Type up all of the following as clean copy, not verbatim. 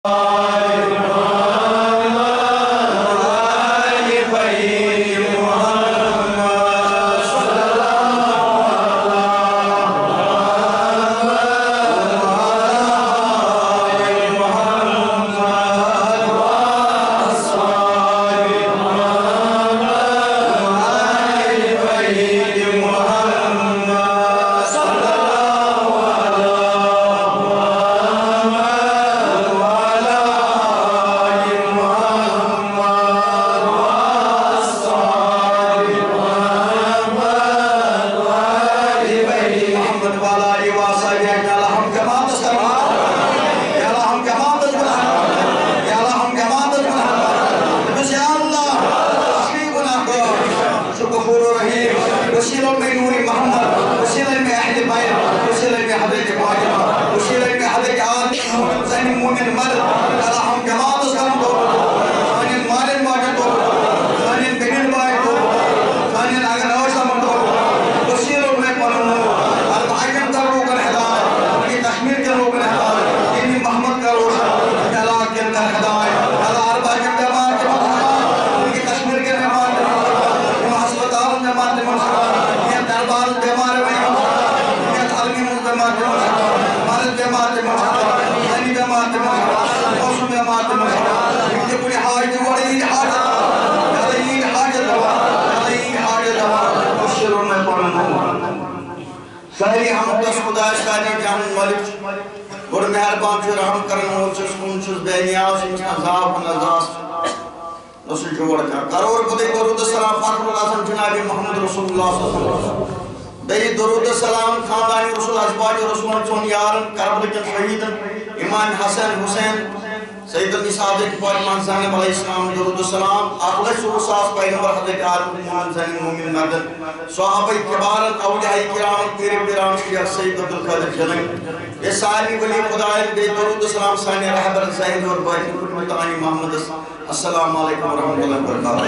السلام علیکم ورحمۃ اللہ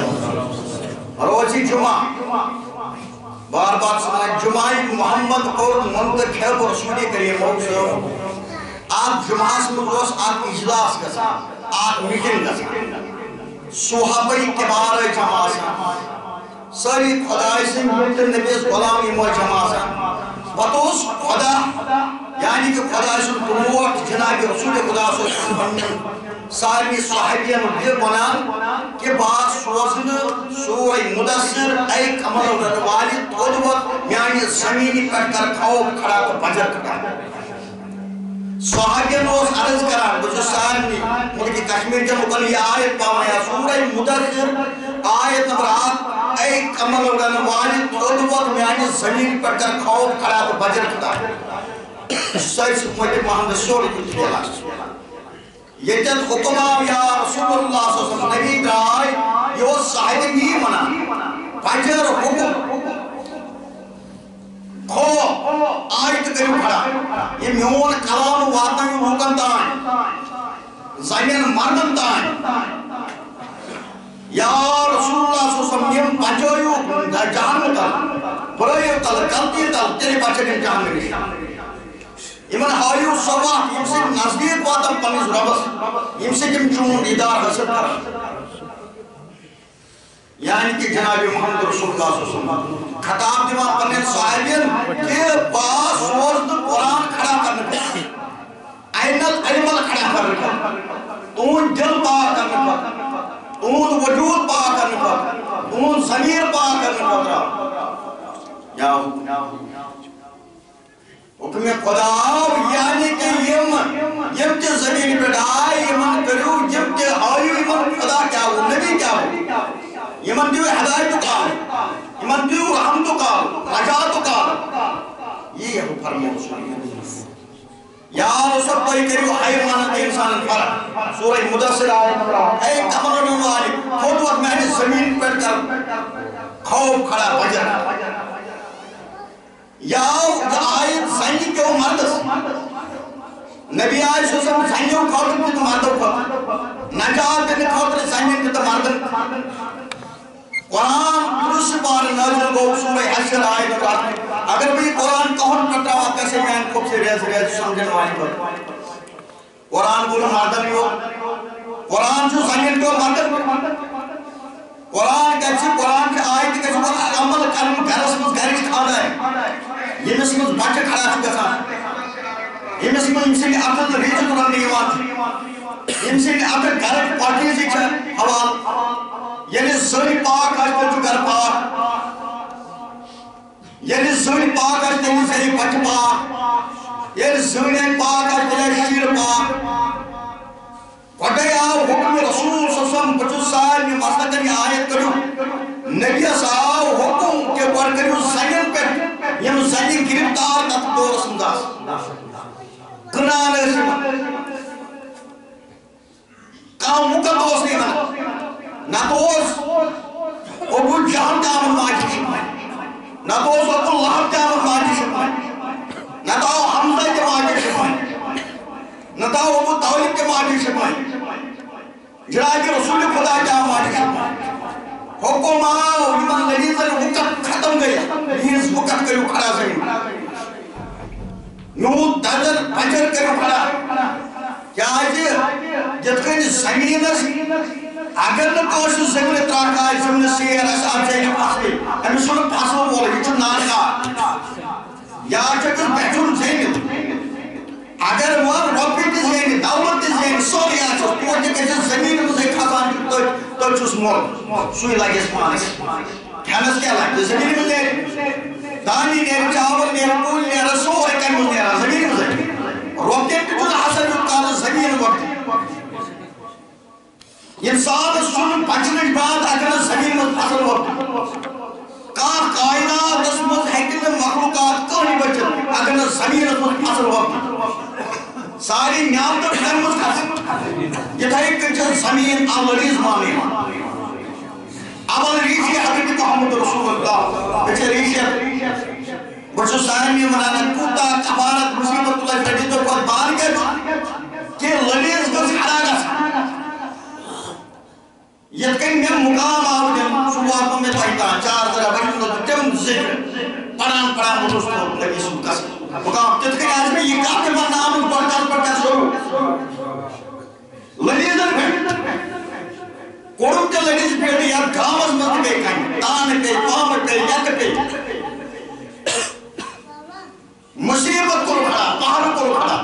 وبرکاتہ۔ روزی جمعہ بار بار سنائے جمعہ محمد اور منتخب رسول کریم آپ جمعہ سمجھوس آپ اجلاس کا آپ میٹنگ کا صحابہ کبار جمعہ ساری خدای سے نبیس غلامی مو جمعہ بطوس خدا یعنی کہ خدا سن قوت جناب رسول خدا صلی اللہ علیہ وسلم ساری صحابیان یہ بنان کہ بعض سوزن سورہ مدثر اے کمل والی تودوت یعنی زمینی پر کر خوف کھڑا تو بجر کھڑا صحابیان اس عرض کران بجو سارنی ملکی کشمیر کے مقل یہ آیت پاؤں یا سورہ مدثر آیت نمبر 8 اے کمل والی تودوت یعنی زمینی پر کر خوف کھڑا تو بجر کھڑا سائر سے مجھے محمد سوری کچھ دے لاشت یہ جن حکمہ یا رسول اللہ صلی اللہ علیہ وسلم نبی درائے یہ وہ صاحب نہیں منا فجر حکم کھو آیت کریم کھڑا یہ میون کلام واتن حکم تائیں زمین مردن تائیں یا رسول اللہ صلی اللہ علیہ وسلم یہ بچویو جہان تل برائیو تل کلتی تل تیرے بچے کے جہان میں ایمن ہائیو صبح یم سے نزدیک واتم پنیز ربس یم سے کم چون دیدار حسد کر یعنی کہ جناب محمد رسول اللہ صلی اللہ علیہ وسلم خطاب دیوان پنیز صاحبین کہ باس وزد قرآن کھڑا کرنے پر اینل علمل کھڑا کرنے پر تون دل پاک کرنے پر تون وجود پاک کرنے پر تون ضمیر پاک کرنے پر یا حکم خدا یعنی کہ یم کے زمین پر آئے یمن کرو یم کے آئیو یمن خدا کیا ہو نبی کیا ہو یمن دیو ہدایت کا یمن دیو رحمت کا نجات کا یہ ہے فرمو یا رسول کوئی کریو حیوانت انسان فرق سورہ مدثر آئے اے کمرن والی خود وقت میں نے زمین پر کر خوف کھڑا بجر یا آیت زنی کے وہ مردس نبی آئیس وسلم زنیوں کھوٹن کی تو مردوں کو نجات دینے کھوٹن زنیوں کی تو مردن قرآن درست بار نازل کو سورہ حشر آیت کرتے اگر بھی قرآن کون کٹا ہوا کیسے میں ان کو سے ریز سمجھن والی پر قرآن کو مردن یو قرآن جو زمین کو مردن قرآن کہتے ہیں قرآن کے آیت کہتے ہیں عمل کرم گھرس مز گھرش کھانا ہے یمس مز بچہ کھڑا چھُ گژھان یمس مز یمسٕنٛدِ اتھٕ ریٖجہِ تُلنہٕ یِوان چھِ یمسٕنٛدِ اتھٕ گھرٕچ پاکیٖزگی چھِ حوالہٕ ییٚلہِ زٔنۍ پاک آسہِ تیٚلہِ چھُ گھرٕ پاک ییٚلہِ زٔنۍ پاک آسہِ تیٚلہِ چھِ بچہِ پاک ییٚلہِ زٔنۍ پاک آسہِ تیٚلہِ آسہِ شُرۍ پاک گۄڈَے آو حُکمِ رسول صلی اللہ علیہ وسلم بہٕ چھُس سارنٕے مسلکن یہِ آیت کٔرِو نبیَس آو حُکم کہِ گۄڈٕ کٔرِو زَنٮ۪ن پٮ۪ٹھ یِم زَنہِ گِرفتار تتھ دورس منٛز آسہٕ کٕنان ٲسۍ یِمن کانٛہہ مُقد اوس نہٕ یِمن نتہٕ اوس ابو جہل تہِ آمُت ماجہِ شِکمنہِ نتہٕ اوس ابو لہب تہِ آمُت ماجہِ شِکمنہِ نتہٕ آو حمزہ تہِ ماجہِ شِکمنہِ نتہٕ آو ابو طالب تہِ ماجہِ شِکمنہِ جناب رسول خدا تہِ آو ماجہِ شِکمنہِ حکم آو یِمن لڑیٖزن وقت ختم گٔے یِہنٛز وقت کٔرِو کھڑا زٔمیٖن یوٗت درجن بجر کٔرِو کھڑا کیٛازِ یِتھ کٔنۍ زٔمیٖنس اگر نہٕ کٲنٛسہِ زٔمیٖنہِ ترٛکھ آسہِ زٔمیٖنس سیر آسہِ اتھ زینہِ فصلٕے أمِس چھُنہٕ فصل وول یہِ چھُ نارٕگار یا چھُ أمِس بچُن زینہِ اگر وۄنۍ رۄپیہِ تہِ زینہِ دولت تہِ زینہِ سورُے آسٮ۪س تور تہِ گژھٮ۪س زٔمیٖنہِ منٛزٕے کھسان چھُ تٔتھۍ چھُس مول سُے لگٮ۪س پانس کھٮ۪نس کیٛاہ لگہِ زٔمیٖنہِ منٛز نیرِ دانہِ نیرِ چاول نیرِ کُلۍ نیرن سورُے کمہِ منٛز نیران زٔمیٖنہِ منٛزٕے رۄپین تہِ چھُنہٕ حسن یوٗت کالس زٔمیٖن وۄپدِ انسانس چھُنہٕ بچنٕچ بات اگر نہٕ زٔمیٖن منٛز فصل وۄپدِ کانٛہہ کائناتس منٛز ہیٚکہِ نہٕ مخلوقات کٕہٕنۍ بٔچِتھ اگر نہٕ زٔمیٖنس منٛز فصل وۄپدِ ساری نعمتن کمہِ منٛز کھسہِ یِتھَے کٔنۍ چھِ زٔمیٖن الریٖز ماننہٕ یِوان اول ریٖشی حضرت محمد رسول اللہ بہٕ چھِ ریٖشت بہٕ چھُس سارنٕے ونان کوٗتاہ کفارت مُصیبت تُلہِ لڑیٖزو کھۄتہٕ بار گژھِ کہِ لڑیٖز گٔژھ کھڑا گژھٕنۍ یِتھ کٔنۍ مےٚ مُقام آو دِنہٕ سُہ واتنو مےٚ تۄہہِ تام 4 ذرا بَنہِ منٛز تِم ذِکر پران ووٚنُس نبی سُنٛد قسم مُقام تِتھ کٔنۍ آسہِ مےٚ یہِ کتھ تہِ وننہٕ آمٕژ گۄڈٕ پٮ۪ٹھ کر شروٗع لڑیٖزن پٮ۪ٹھ کوٚرُم تہِ لڑیٖز پٮ۪ٹھ یتھ گامس منٛز تہِ پیٚیہِ کَنہِ تانہٕ پیٚیہِ پامہٕ پیٚیہِ یَتہٕ پیٚیہِ مصیبت کوٚر کھڑا پہاڑ کوٚر کھڑا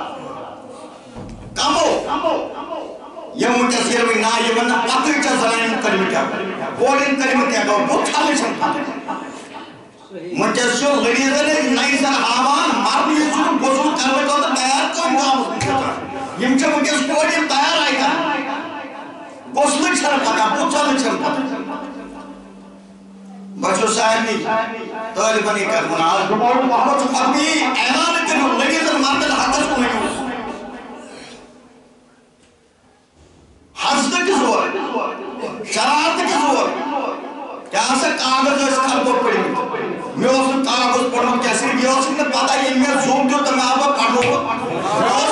کمو یم ونکس ییٚلہِ نا یِمن نہٕ پتہٕ چھےٚ زنانن کٔرمٕتۍ کیٛاہ کورٮ۪ن کٔرمٕتۍ کیٛاہ گوٚو بُتھ چھلٕنۍ چھَنہٕ پتہٕ ونکس چھُ لڑیٖزن نَیہِ زن ہاوان مرنہٕ یُس چھُنہٕ غسل کرنہٕ خٲطرٕ تیار کٲم گامس منٛز گژھان یِم چھِ ونکس کورِ یِم تیار آیہِ کران غسلٕچ چھَنہٕ پتہ بُتھ چھلٕنۍ چھَنہٕ پتہ بہٕ چھُس سارنٕے طٲلبن یہِ کتھ ونان آز برٛونٛٹھ محمد چھُ فرمی اعلان کٔرِو لڑیٖزن مردن حقس کُن ؤنِو حسدٕ کہِ زورٕ شرارتہٕ کہِ زورٕ کیٛاہ سا کاغذ ٲسۍ خلقو پٔرمٕتۍ مےٚ اوس نہٕ کاغذ پوٚرمُت کیٚنٛہہ صرف یہِ اوسُم نہٕ پتہ ییٚلہِ مےٚ زوٚم دیُت تہٕ مےٚ آو پرنومُت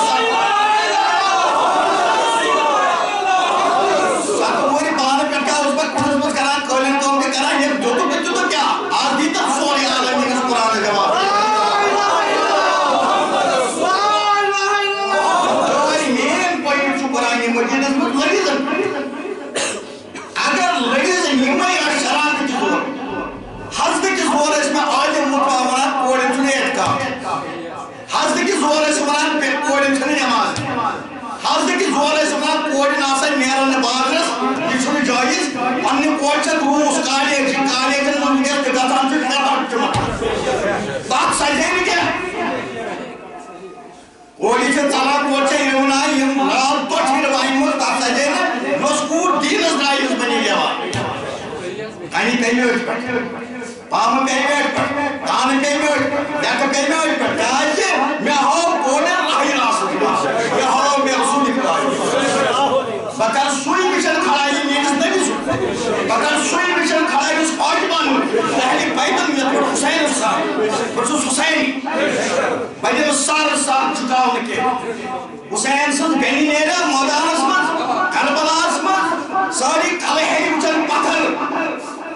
پانہٕ پٮ۪ٹھ کیٛاہ اوسُس بہٕ کُٹھس منٛز کران قٲلیٖن کٲم تہِ کران ییٚلہِ دیُتُکھ تہٕ دیُتُکھ کیٛاہ آز دی تتھ سورُے عالم ییٚمِس قرآنس جواب مین پویِنٹ چھُ قرآنِ مجیٖدس منٛز لڑیٖزن اگر لڑیٖزن یِمے آسہِ شرارتہٕ کہِ زور حسدٕ کہِ زور ٲسۍ مےٚ عالم مُطلع ونان کورٮ۪ن چھُنہٕ اعتقاد حسدٕ کہِ زور ٲسۍ ونان کورٮ۪ن چھَنہٕ نٮ۪ماز حسدٕ کہِ زور ٲسۍ ونان کورٮ۪ن آسان نیرن نہٕ بازرس یہِ چھُنہٕ جٲیِز پننہِ کورِ چھِ روٗس کالیج کالیجن منٛز ونکیٚس تہِ گژھان چھُ خطاب تِمن تتھ سجے نہٕ کینٛہہ کورِ چھِ ژلان کورِ چھِ یِوان یِم رات دۄہ چھِ وَنہِ منٛز تتھ سجے نہٕ یۄس کوٗر دیٖنس درٛایہِ یۄس بنے لیوان کنہِ پیٚیہِ مےٚ أتھۍ پٮ۪ٹھ پامہٕ پیٚیہِ مےٚ أتھۍ پٮ۪ٹھ کانہٕ پیٚیہِ مےٚ أتھۍ پٮ۪ٹھ لٮ۪کہٕ پیٚیہِ مےٚ أتھۍ پٮ۪ٹھ کیٛازِ مےٚ ہٲو کورٮ۪ن راہہِ راسس مےٚ ہٲو مےٚ رسوٗلہِ خۄدایہِ بہٕ کرٕ سُے مِشن کھڑا یہِ میٲنِس نبی سُنٛد بہٕ کرٕ سُے مِشن کھڑا یُس فاطمہ اہلِ بیتن مےٚ کوٚر حُسینس سان بہٕ چھُس حُسینی بہٕ دِمہٕ سر سر چُکاونہٕ کینٛہہ حُسین سٕنٛز بیٚنہِ نیرِ مٲدانس منٛز کربلاہس منٛز سٲری کلہٕ ہیٚرِ وٕچھن پتھر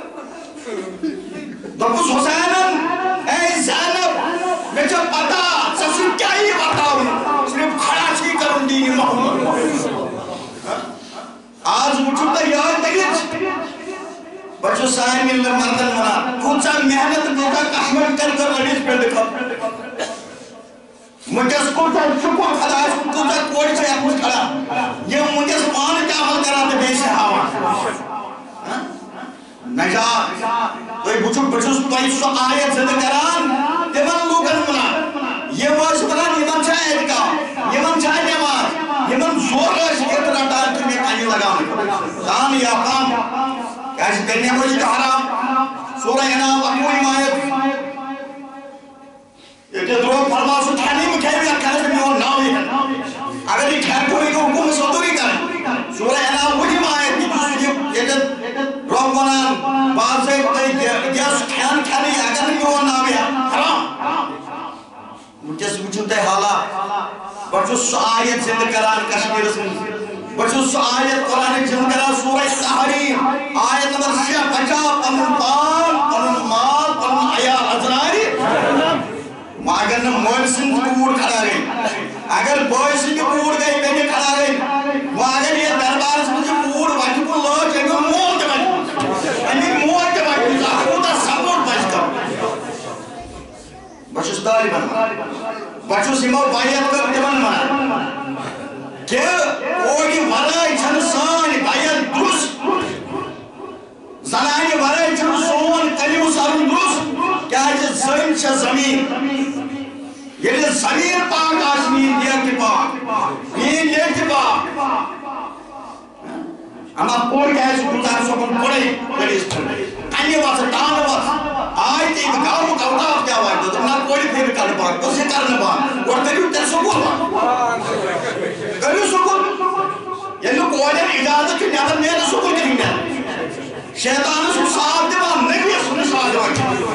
دوٚپُس حُسینن اے زینب مےٚ چھےٚ پتہ ژےٚ چھُے کیٛاہ یہِ وَتاوُن صرف کھڑا چھُے کرُن دیٖنہِ مردن منا کوچا محنت کوچا کشمیر کر لڑیس پہ دکھا مجھس کوچا شکر خدا کوچا کوئی سے اپنے کھڑا یہ مجھس مان کیا عمل کرا تو بے سے ہوا نجات تو بچوس تو سو آیت زد کران تمن لوگن منا یہ واش بران یمن چھا ایدگا یمن چھا نماز یمن زور رش اتنا ڈال کے میں کانی لگاؤں کام یا کام کیسے کرنے کو جی حرام سورہ انعام اکوئی آیت یہ دروگ فرما سو تھانی مکھائی بھی اکھانے سے میون ناوی ہے اگر یہ کھیر کوئی کو حکوم صدوری کریں سورہ انعام وہی آیت کی یہ دروگ ونان بعض سے دیس کھان کھانی اگر میون ناوی ہے حرام مجھے وجود حالا بچوس آیت زند کران کشمیر سے بچوس آیت قرآن زند کران سورہ تحریم آیت نمبر 6 بچا پنن پان پنن مال پنن عیال ازراری اگر مول سن کوڑ کھڑا گئی اگر بوئی سن کوڑ گئی بیٹے کھڑا گئی وہ اگر یہ دربار سے مجھے کوڑ بچ کو لو چاہیے مول کے بچ مول کے بچ ہوتا سپورٹ بچ کر بچوس داری بنا بچوس امو بایت کر دیون منا کہ کوئی ورائی چھن سانی بایت درس زنانی ورائی چھن سون کلیم سارون درس کیا ہے زمین چھا زمین یہ زمین پاک آسمین دیکھ کے پاک یہ دیکھ کے پاک ہم آپ کوئی کہہ سکتا ہے سکن پڑے کریس پڑے کہنے واسا ٹان واسا آئی تھی ایک گاؤں کا اٹھاف کیا ہوا ہے تو نہ کوئی پھر کرنے پاک تو سے کرنے پاک اور کریو تیر سکون پاک کریو سکون یہ لوگ کوئی اجازت کی نیادر میرے سکون کریں گے شیطان اس کو ساتھ دیوا نبی اس نے ساتھ دیوا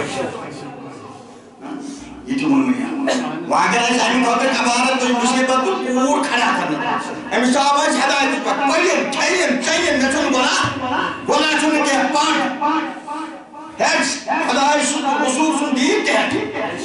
یہ جو من میں ہے وہاں کے لئے ہمیں کہتے ہیں عبارت کوئی مصیبت تو پور کھڑا کرنا ہمیں صاحب ہے ہدایت پر پڑھیں چاہیے نچن گناہ چن کے پانٹ ہیڈس خدای رسول سن دین کے ہیڈ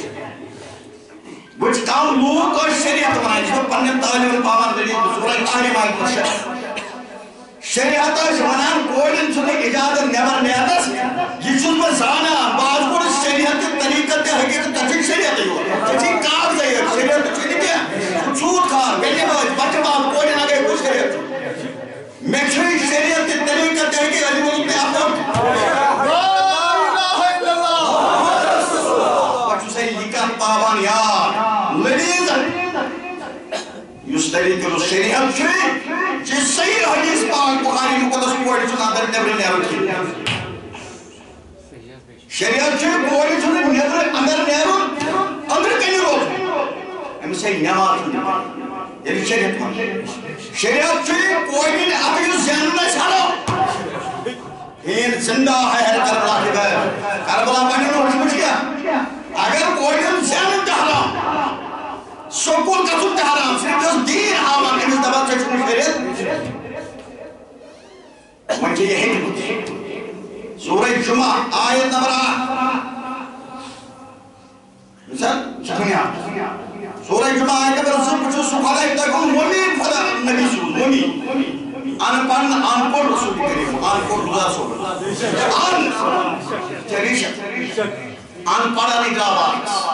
وچ کام لوگ اور شریعت بنائیں جو پنن تعلیم الپاور دلی سورہ تحریم آئیت پر شریعت اس منان کوئلن چھنے اجازت نیبر نیادس یہ چھن میں زانا بعض پر شریعت طریقت حقیقت تچھک شریعت ہی ہوا تچھک کار سے شریعت چھنے کیا چھوٹ کھار بیٹے باز بچے باز کوئلن آگے کچھ شریعت میں چھوئی شریعت طریقت حقیقت علی ملک میں آپ دوں بچو سے لکھا پابان یار لڑیز یس طریقہ شریعت چھوئی جس صحیح حدیث پاک بخاری مقدس کوئی چنا در نبر نیرو کی شریعت چھوئی کوئی چنا نبر اندر نیرو اندر کنی رو ہم سے نماز یعنی شریعت مان شریعت چھوئی کوئی بھی اپنی زین میں چھاڑو این زندہ ہے ہر کربلا کے بیر کربلا پانی نے حکم کیا اگر کوئی بھی زین انتحرام سکول کا سکتے حرام صرف جس دین آمان امس دبا چچنی شریعت مجھے یہ حکمت سورہ جمعہ آیت نمبر 8 سورہ جمعہ آیت نمبر 8 سکھالا ابتاکم مومی فضا نبی سول مومی انپن انپور رسول کریم انپور رضا سول چریشت انپڑا نگرابات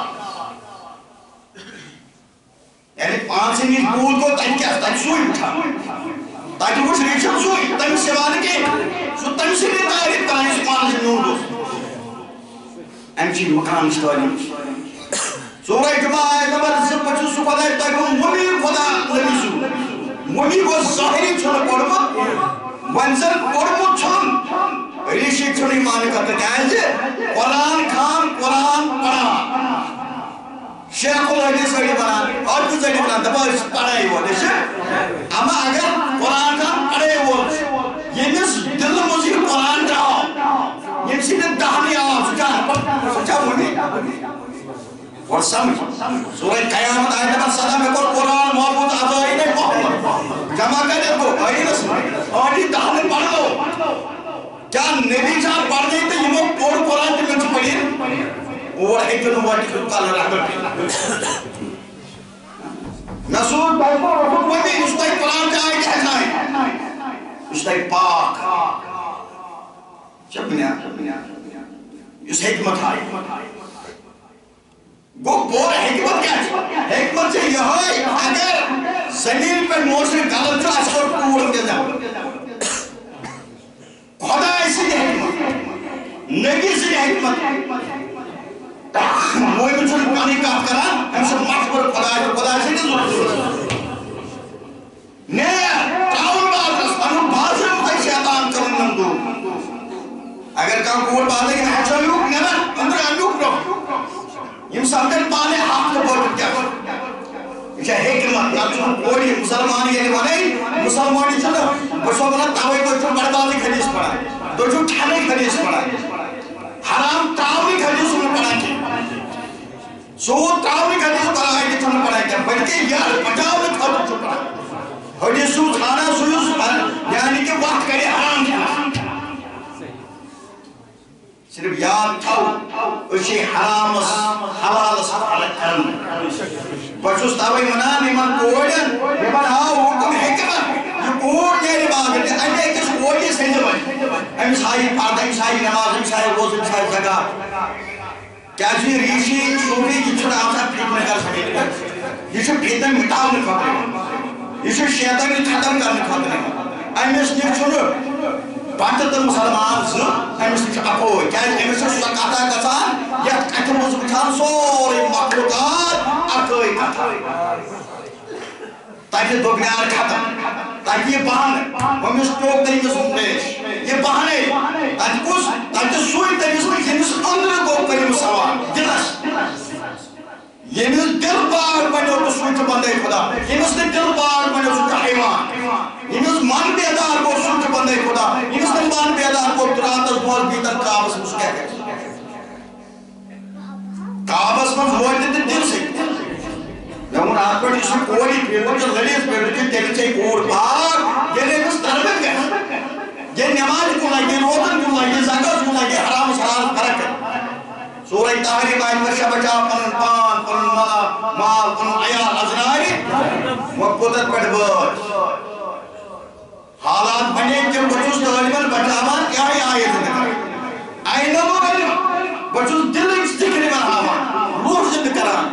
یعنی 5 نیز بود کو تن کیا تن سوئی اٹھا تاکہ وہ شریشن سوئی تن سوال کے سو تن سے بھی تعریف کرائیں سبحانہ سے نور دوست امچی مقام اشتوالی سورہ جمعہ آیت نمبر 25 سکھالا ابتاکم مومی خدا نبی سول مومی کو ظاہری چھوڑا پڑھو ونزل پڑھو چھوڑ ریشی چھوڑی مانے کرتے کہتے قرآن خان قرآن پڑھا شیخ الحدیث سڑی بنان اور کچھ سڑی بنان دبا اس پڑھائی ہوا دیشے اما اگر قرآن خان پڑھے ہوا یہ نس دل مزید قرآن جاؤ یہ سیدھے دہنی آؤ سچا بھولی اور سمجھ سورہ قیامت آئے نمبر 7 میں قرآن محبوط آبائین محمد جمع کرے کو آئین سمجھ اور یہ دہنی پڑھ لو کیا نبی صاحب پڑھ دیں تو یہ پوڑ قرآن کی منچ پڑھیں اور ایک دن واٹی کو تعالی رحمت نسول بائیکو رسول وہی استائی قرآن جائے کہنا ہے استائی پاک چپنیا اس حکمت آئی گو بور حکمت کیا حکمت سے یہ ہے اگر زمین پر موسم غلط جو اس پر کوڑ دے جا خدا ایسی حکمت نبی سے حکمت موئی بچھر پانی کات کرا ہم سب مخبر خدا سے نہیں ضرورت نہیں تاؤن بازرس پنو بازرم خی شیطان کرن نمدو اگر کام کوڑ بازر کی محچو لوگ نینا اندر انلوگ رو یم سمجھن پانے حق بوٹ کیا یہ حکمت نچون کوڑی مسلمانی یعنی ونے مسلمانی چھنا بچو بنا تاوئی بچو بڑبازی خدیث پڑا تو جو ٹھانے خدیث پڑا حرام تاوئی خدیث میں پڑا کی سو تاوئی خدیث پڑا ہے کہ چھنا پڑا ہے بلکہ یار بچاو میں خدیث پڑا حدیثو تھانا سویس پر یعنی کہ وقت کرے حرام کیا صرف یاد تھاو اسی حرام حلال فرق کرن بچوس تاوئی منان ایمان کوڑن ایمان ہاو حکم حکمت یہ کوڑ نیری باگر انہیں کس کوڑی سنجھ بھائی امس آئی پارد امس آئی نماز امس آئی روز امس آئی جگہ کیا جی ریشی صوفی یہ چھوڑا آپ سا پھیٹ میں کر سکے یہ چھو پھیٹن مٹاو میں خبر یہ چھو شیطانی ختم کرنے خبر امس نیک چھوڑو باتت مسلمان زن امس نیک اپوئی کیا امس نیک سکاتا کسان یا کتموز بچان سوری مخلوقات اکوئی کتا تاکہ دوگنیار ختم تاکہ یہ بہانے ہمیں سٹوک تیمیز ہمیں یہ بہانے تاکہ سوئی تیمیز میں یہ اندر کو کریم سوال دلش یہ دل بار بنیو تو سوئی تو بندے خدا یہ دل بار بنیو سوئی حیوان یہ من بیدار کو سوئی تو بندے خدا یہ من بیدار کو درات از بول بیتر کابس مسکے گئے کابس من ہوئی دل سے جمہور آت پر جسے کوئی پیڑ جو لڑیس پیڑ جو تیل سے کوڑ پاک یہ لیکس تربت گئے یہ نماز کو لگے روزن کو لگے زکاة کو لگے حرام سلال فرق ہے سورہ تحریم آئین ورشہ بچا پنن پان پنن مال پنن عیال ازناری وقتت پڑھ بچ حالات بنے کہ بچوس تعلیمان بچاوان کیا ہی آئے زندگی آئینہ وہ علم بچوس دل ایک ذکر میں آوان روح زند کران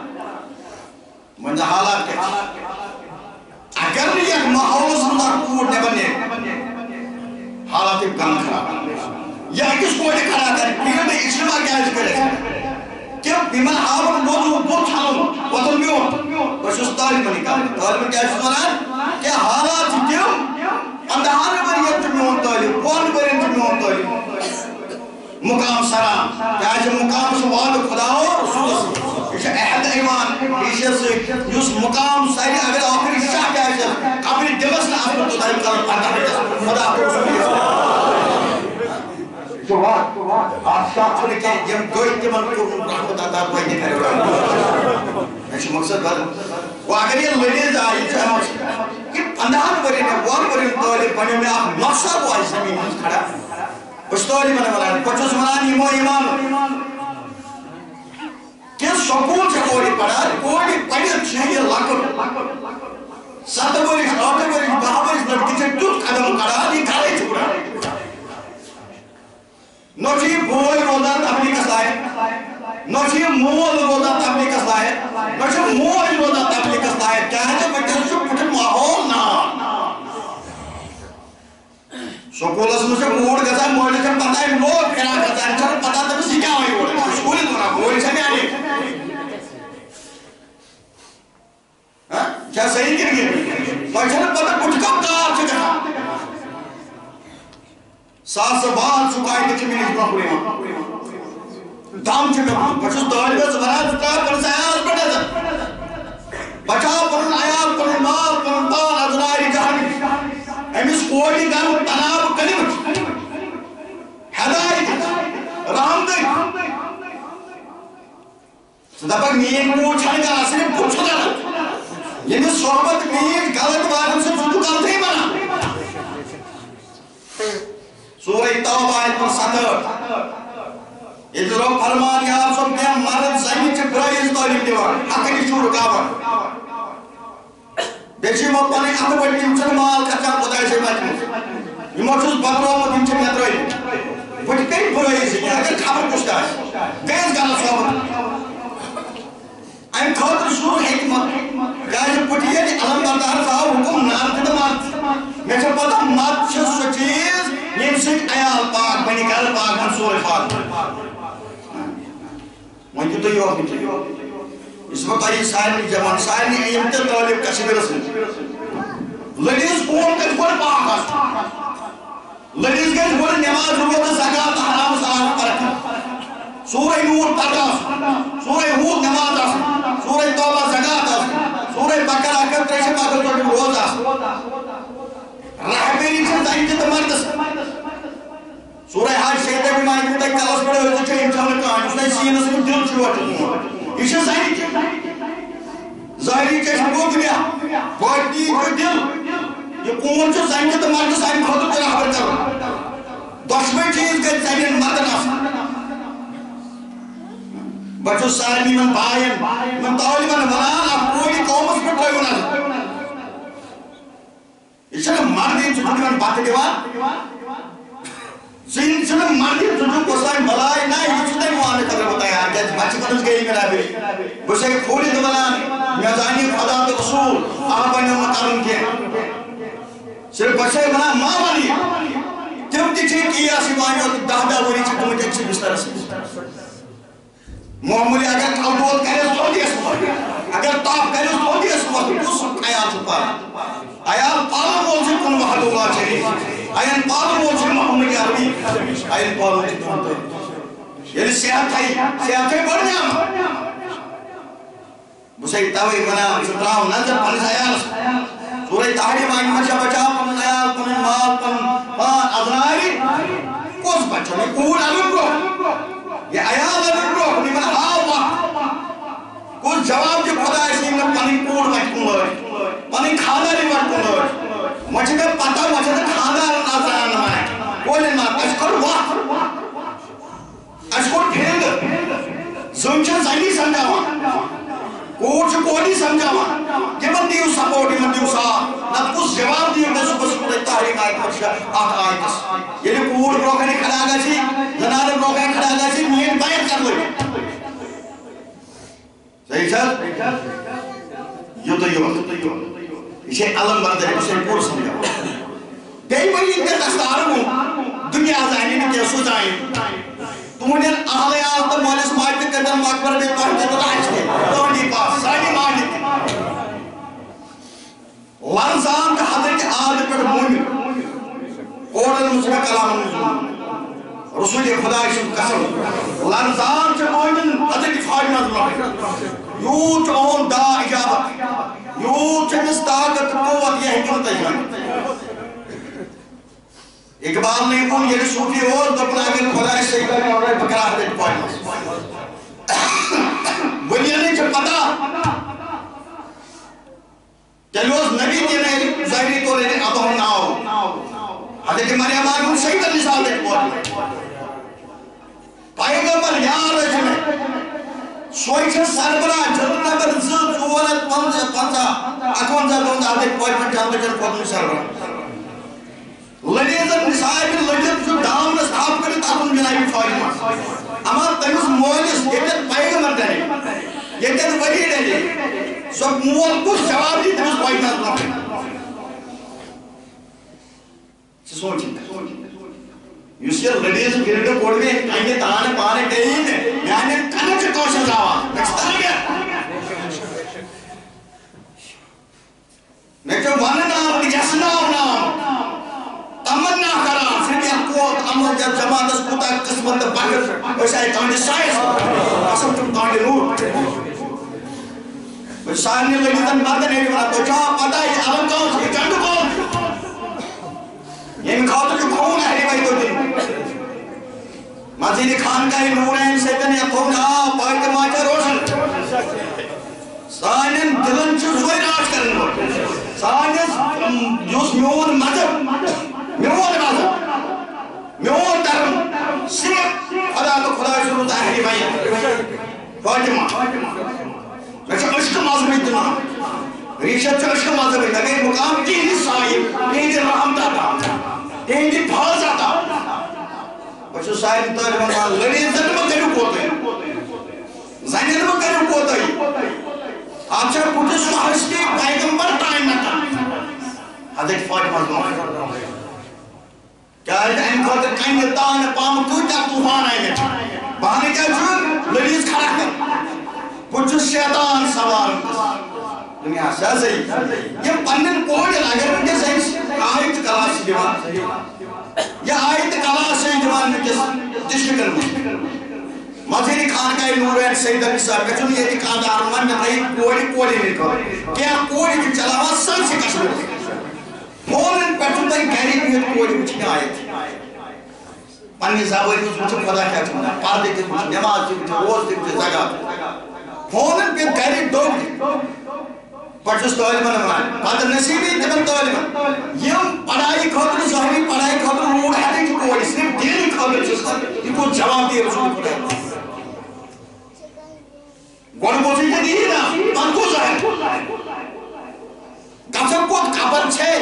منجا حالات کے اگر یک ماحول سندر کوڑ نے بنے حالات ایک گن خراب یا کس کوڑے کھڑا کر پھر میں اجتماع کیا اس کرے کہ بیمن آور موضوع بہت حالوں وطن بیوں بس اس طالب نہیں کہا طالب کیا اس مران کہ حالات کیوں اندہان بریت میون طالب کون بریت میون طالب مقام سرام کیا جو مقام سوال خدا ہو رسول اللہ یہ احد ایمان یہ سے جس مقام ساری اگر آخری شاہ کیا ہے قبل دلس نہ آپ تو دائم کر پاتا ہے خدا کو رسول اللہ آسا چھوڑے کہ جب گوئی کے من کو رحمت آتا کوئی نہیں کرے گا ایسی مقصد بات وہ اگر یہ لڑیز آئی چاہاں کہ اندہان بری نے وان بری طالب بنے میں آپ نفسہ وہ آئی زمین کھڑا اس طوری بنے والا ہے کچھ اس منان ایمو ایمان کہ سکول سے کوئی پڑھا کوئی پڑھا چاہیے لکھر 7 بریش 8 بریش 10 بریش لڑکی سے ٹوٹ قدم کرا یہ کھڑے چھوڑا نوچی بوئی روزہ تبلیغ اسلائے نوچی مول روزہ تبلیغ اسلائے نوچی موج روزہ تبلیغ اسلائے کیا ہے جب بچے سے پٹھن ماحول نہ سکول اس مجھے موڑ گزا موڑ سے پتہ ہے لوگ پھرا گزا ہے چھوڑ پتہ تب سیکھا ہوئی موڑ سکولی دورا موڑ سے میں آنے کیا صحیح کر گئے بچے پتہ کچھ کم کار سے کہا ساس بات چکائی تھی میں اس پراپوری ماں دام چکا بچوس دوالی بس برای بکار پر سیاز پڑھے تھا بچا پر آیات پر مال پر پان ازنائی جہانی امیس کوئی گھر تناب کلمت ہدایت رحم دے صدقہ مین پوچھنے کا اصلی پوچھو جانا یہ صحبت مین غلط بارن سے جدو غلط ہی بنا سورہ توبہ آیت پر 7 ادھر فرمان یا آپ سب کیا مرد زمین سے برائیز تعلیم دیوان حق کی شروع رکاوان دیکھیں وہ پانے اتھ بڑی انچن مال کچھا خدای سے مجموع یہ مرچوز بدرو مد انچن یاد رہی بڑی کئی برائیز ہے اگر خبر کچھ آس گیس غلط ثابت ام خاطر سور حکمت کیازِ پٹھِ ییٚلہِ علم بردار آو حکم نار تہٕ مت مےٚ چھےٚ پتہ مت چھُ سُہ چیٖز ییٚمہِ سۭتۍ عیال پاک بنہِ گرٕ پاک بنہِ سورُے پاک وۄنۍ دِتو یوت اس وقت آئی سارنی جوان سارنی یِم تہِ طٲلب کشمیٖرس منٛز لٔڑِس کوٗر گژھِ گۄڈٕ پاک آسُن لٔڑِس گژھِ گۄڈٕ نٮ۪ماز روزٕ زکات تہٕ حرام حلال پرکھٕنۍ سورہ نور پتہ آسُن سورہ ہوٗد نٮ۪ماز آسٕنۍ سورہ توبہ زکات آسٕنۍ سورہ بقرہ 103 پتہٕ ژوٚٹِم روزٕ آسٕنۍ رہبری چھِ زنہِ تہِ تہٕ مردس سورہ حج شیطان بیمار یِم تۄہہِ کلس پٮ۪ٹھ ٲسِو چھِ یِم چھَنہٕ کانٛہہ یُس تۄہہِ سیٖنس منٛز دِل چھُ وۄٹھمُت یہ چھِ زنہِ تہِ ظٲہری چشم گوٚو دُنیا باطنی چھُ دِل یہ کوٗر چھُ زنہِ تہِ تہٕ مردس اَمہِ خٲطرٕ تہِ رہبر کرُن دۄشوَے چیٖز گژھِ زنٮ۪ن مردن آسٕنۍ بہٕ چھُس سارنٕے یِمن بایَن یِمن طٲلبن وَنان اکھ کورِ قومس پٮ۪ٹھ ترٲیِو نظر یہ چھُنہٕ مرد ژٕ چھُکھ یِمن بتہٕ دِوان ژٕ چھُنہٕ مرد ژٕ چھُکھ کۄسان بلاے نہ یہِ چھُ تۄہہِ ماننہٕ خٲطرٕ بہٕ تیار کیازِ بچپن منٛز گٔیے مےٚ رہبری بہٕ چھُسے کھوٗلِتھ وَنان مےٚ زانہِ خۄدا تہٕ رسوٗل اَتھ بنیو نہٕ کَرُن کیٚنٛہہ صرف بہٕ چھسے وَنان ما وَن یہِ تِم تہِ چھِ کیس یِوان یوٚت 10 ؤری چھِ گٔمٕتۍ أکسٕے بِسترس منٛز معموٗلی اگر کَلہٕ دود کَرٮ۪س سعودیَس منٛز اگر تاپھ کَرٮ۪س سعودیَس منٛز کُس عیال چھُ پَران عیال پالن وول چھُ کُنوُہ حدُاللہ شریٖف عیال پالن وول چھُ محمد عربی عیال پالن چھُ تُہُنٛد ییٚلہِ صحت تھایہِ بٔڑ نعمت بہٕ چھسے تَوَے وَنان ژٕ ترٛاو نظر پنٛنِس عیالس سورہ تحریٖم اَتھ منٛز چھا بچاو پنُن عیال پنُن مال پنُن پان اَزنارِ کۄس بچو یہِ کوٗر اَنُن برٛونٛہہ یہ عیال اَنُن برٛونٛہہ یِمن ہاو وقت کُس جواب دِ خۄدایَس ییٚمۍ نہٕ پنٕنۍ کوٗر وَتہِ کُن لٲج پنٕنۍ خانٛدارِنۍ وَتہِ کُن لٲج وۄنۍ چھِ مےٚ پتہ وۄنۍ چھِ نہٕ خانٛدارن نظر اَننہٕ وَنہِ کولٮ۪ن نظر اَسہِ کوٚر وَتھ اَسہِ کوٚر پھِرٕ زٔنۍ چھےٚ زَنی سمجھاوان کوٗر چھِ کورِ سمجھاوان یِمن دِیِو سپورٹ یِمن دِیِو ساتھ نتہٕ کُس جواب دِیِو مےٚ صُبحس صُبحٲے تحریٖک آیہِ اَتھ آیتس ییٚلہِ کوٗر برٛونٛہہ کَنہِ کھڑا گژھِ زنانہٕ برٛونٛہہ کَنہِ کھڑا گژھِ میٛٲنۍ بیعت کَرٕ لٔگۍ صحیح چھا یوٚتُے یوت یہ چھِ علم بردٲری بہٕ چھُسے پوٗرٕ سمجھاوان بیٚیہِ ؤنِو یِم تہِ دستار دُنیا زانہِ نہٕ کیٚنٛہہ سُہ زانہِ تُہٕنٛدٮ۪ن اہل عیال تہٕ مٲلِس ماجہِ تہِ کٔرۍتن مقبر بیٚیہِ تۄہہِ تہِ تہٕ اَسہِ تہِ تُہٕنٛدی پاس سانہِ ماجہِ تہِ لرزان تہٕ حضرتِ عادٕ پٮ۪ٹھ موٗمِن کورن منٛز چھُ مےٚ کلامن منٛز ووٚنمُت رسوٗلِ خۄداے سُنٛد قسم لرزان چھِ موٗمِن حضرتِ فاطمہ برٛونٛہہ یوٗت چھُ یِہُنٛد دا اِجابت یوٗت چھُ أمِس طاقت تہٕ قوت یہِ ہیٚکہِ نہٕ تۄہہِ ؤنِتھ اقبال نے ووٚن ییٚلہِ صوٗفی اوس دوٚپُن اگر خۄداے سۭتۍ کرِ اورے بہٕ کرٕ حضرتِ فاطمہ ؤنِنٕے چھِ پتہ تیٚلہِ اوس نبی تہِ ظٲہری طور ییٚلہِ اَدہُن ناو حضرتِ مریم ہُنٛد سید النساء حضرتِ فاطمہ پیغمبر یار ٲسۍ مےٚ سۄے چھےٚ سربراہ جلد نمبر 2 4 51 حضرتِ فاطمہ جنتٕچن کھوتمُت سربراہ لٔڑیٖزن نِثابہِ لٔڑِتھ چھُ دامنس تھپھ کٔرِتھ اَنُن جنابِ فاطمہ اما تٔمِس مٲلِس ییٚتٮ۪ن پیغمبر ڈلے ییٚتٮ۪ن ؤری ڈلے سۄ مول کُس جواب دی تٔمِس فاطمہس برٛونٛہہ ژٕ سونٛچ یُس یہِ لٔڑیٖز گِرڈٕ کوٚر مےٚ کَنہِ تانہٕ پانہٕ گٔیی نہٕ میٛانٮ۪ن کَنن چھِ کٲشُر زاوان مےٚ چھِ تربیت مےٚ چھُ وَنہٕ آمُت یَژھناونہٕ آمُت تمنا کران صرف یَتھ کوت اَمن یَتھ جماعتس کوٗتاہ قٕسمت تہٕ بخت أسۍ آیہِ تُہنٛدِ سایَس قسم چھُم تُہنٛدِ روٗح بہٕ چھُس سارنٕے لٔڑِتن مردن ہیٚکہِ وَنان تۄہہِ چھا پتہ یہِ علم کٲم چھِ یہِ جنڈٕ کٲم چھِ ییٚمہِ خٲطرٕ چھُ خوٗن اہلِ بیتُ دیُن مسجدِ خانقاہِ نوٗرین سۭتۍ یَتھ تھوٚو ناو فاطمہ چھےٚ روشن سانٮ۪ن دِلن چھُ سُے راج کرن وول سانِس یُس میون مذہب میون دھرم صرف خدا تہٕ خۄداے سُنٛد اہلِ بیت فاطمہ مےٚ چھُ عشقہٕ مذہبٕے دِوان ریٖشت چھُ عشقہٕ مذہبٕے مےٚ گٔے مُقام تِہنٛدِ سایہِ تِہنٛدِ رحمت عطا تِہنٛدِ فٲض عطا بچو ساری طالبان مان لڑی زن ما کریو کوتای زنین ما کریو کوتای آچھا پوچھے سو ہستی پیغمبر ٹائم نتا حضرت فاطمہ دون کیا ہے ان خاطر کہیں تان پام کیوٹا طوفان آئے بہانے کیا چھو لڑیز کھڑا کر پوچھو شیطان سوال دنیا سے صحیح یہ پنن کوڑ اگر ان کے صحیح آیت کلاس دیوان یا آیت کلاس دیوان کس ڈسٹرکٹ میں مزید خانقاہ نور اینڈ سید علی صاحب کچھ یہ خاندار من میں کوڑی نہیں کر کیا کوڑی کی چلاوا سب سے کشمیر فورن پٹھو تک گھری بھی کوڑی وچھنے آئے تھے پنی زبانی وچھو خدا کیا چھوڑا پردے کے وچھو نماز کے وچھو روز کے وچھو زکاة فورن پہ گھری دوگ پٹھوس طالبان مان پتہ نصیبی تمن طالبان یم پڑھائی خاطر ظاہری پڑھائی خاطر روڈ ہے کہ کوڑی صرف دین خاطر چھ یہ کو جواب دے رسول خدا گوڑ بوزی کے دیئے نا پن کو ظاہر کسب کو خبر چھے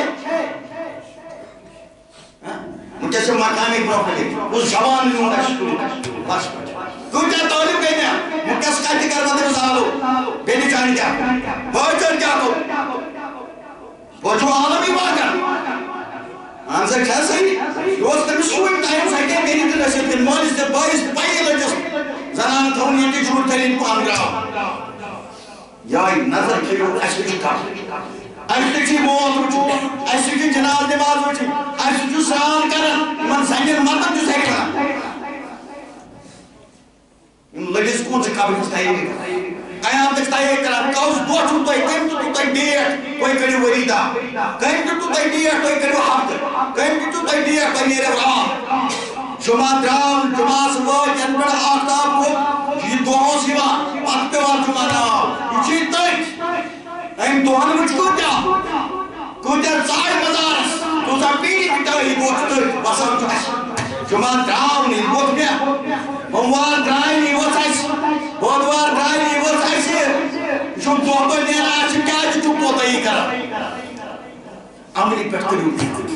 مجھے سے مقامی بروکلی اس جوان میں ہونا شکلی بس کیونکہ طالب کہنے ہیں مکس کہتی کرنا دے سالو بیلی چاہنی کیا بہتر کیا تو وہ جو عالمی واقع آنسر کیا صحیح دوست میں سوئی ٹائم سائٹے میری دل ایسے دن مانس دے باعث پائی لجس زنان تھون یہ جھوٹ ترین پان گراؤ یائی نظر کیوں ایسے چھتا ایسے چی موت وچھو ایسے چی جنال نماز وچھو ایسے چی سران کرن من سنگن مطلب جو سہی کرن ان لگس کون سے قابل استائی گئی قیام تک تائی کرن کاؤس دو چھوٹا ہے کہیں تو تائی ڈیٹ کوئی کری وریدہ کہیں تو تائی ڈیٹ کوئی کری حفظ کہیں تو تائی ڈیٹ کوئی میرے رام جمعہ درام جمعہ صبح جنبڑ آفتاب کو یہ دعاوں سوا پت پیوار جمعہ نام یہ چیز تک این دوہن مجھ کو کیا چاہی مزارس تو سا پیری کتائی بوچھ تک بسر چاہش جمعہ درام نہیں بوچھ گیا ہموار درائی نہیں بوچھ آئیس بودوار درائی نہیں بوچھ آئیس جو دوہن نیرا آچھ کیا جو پوتا ہی کرا امری پیٹ کریو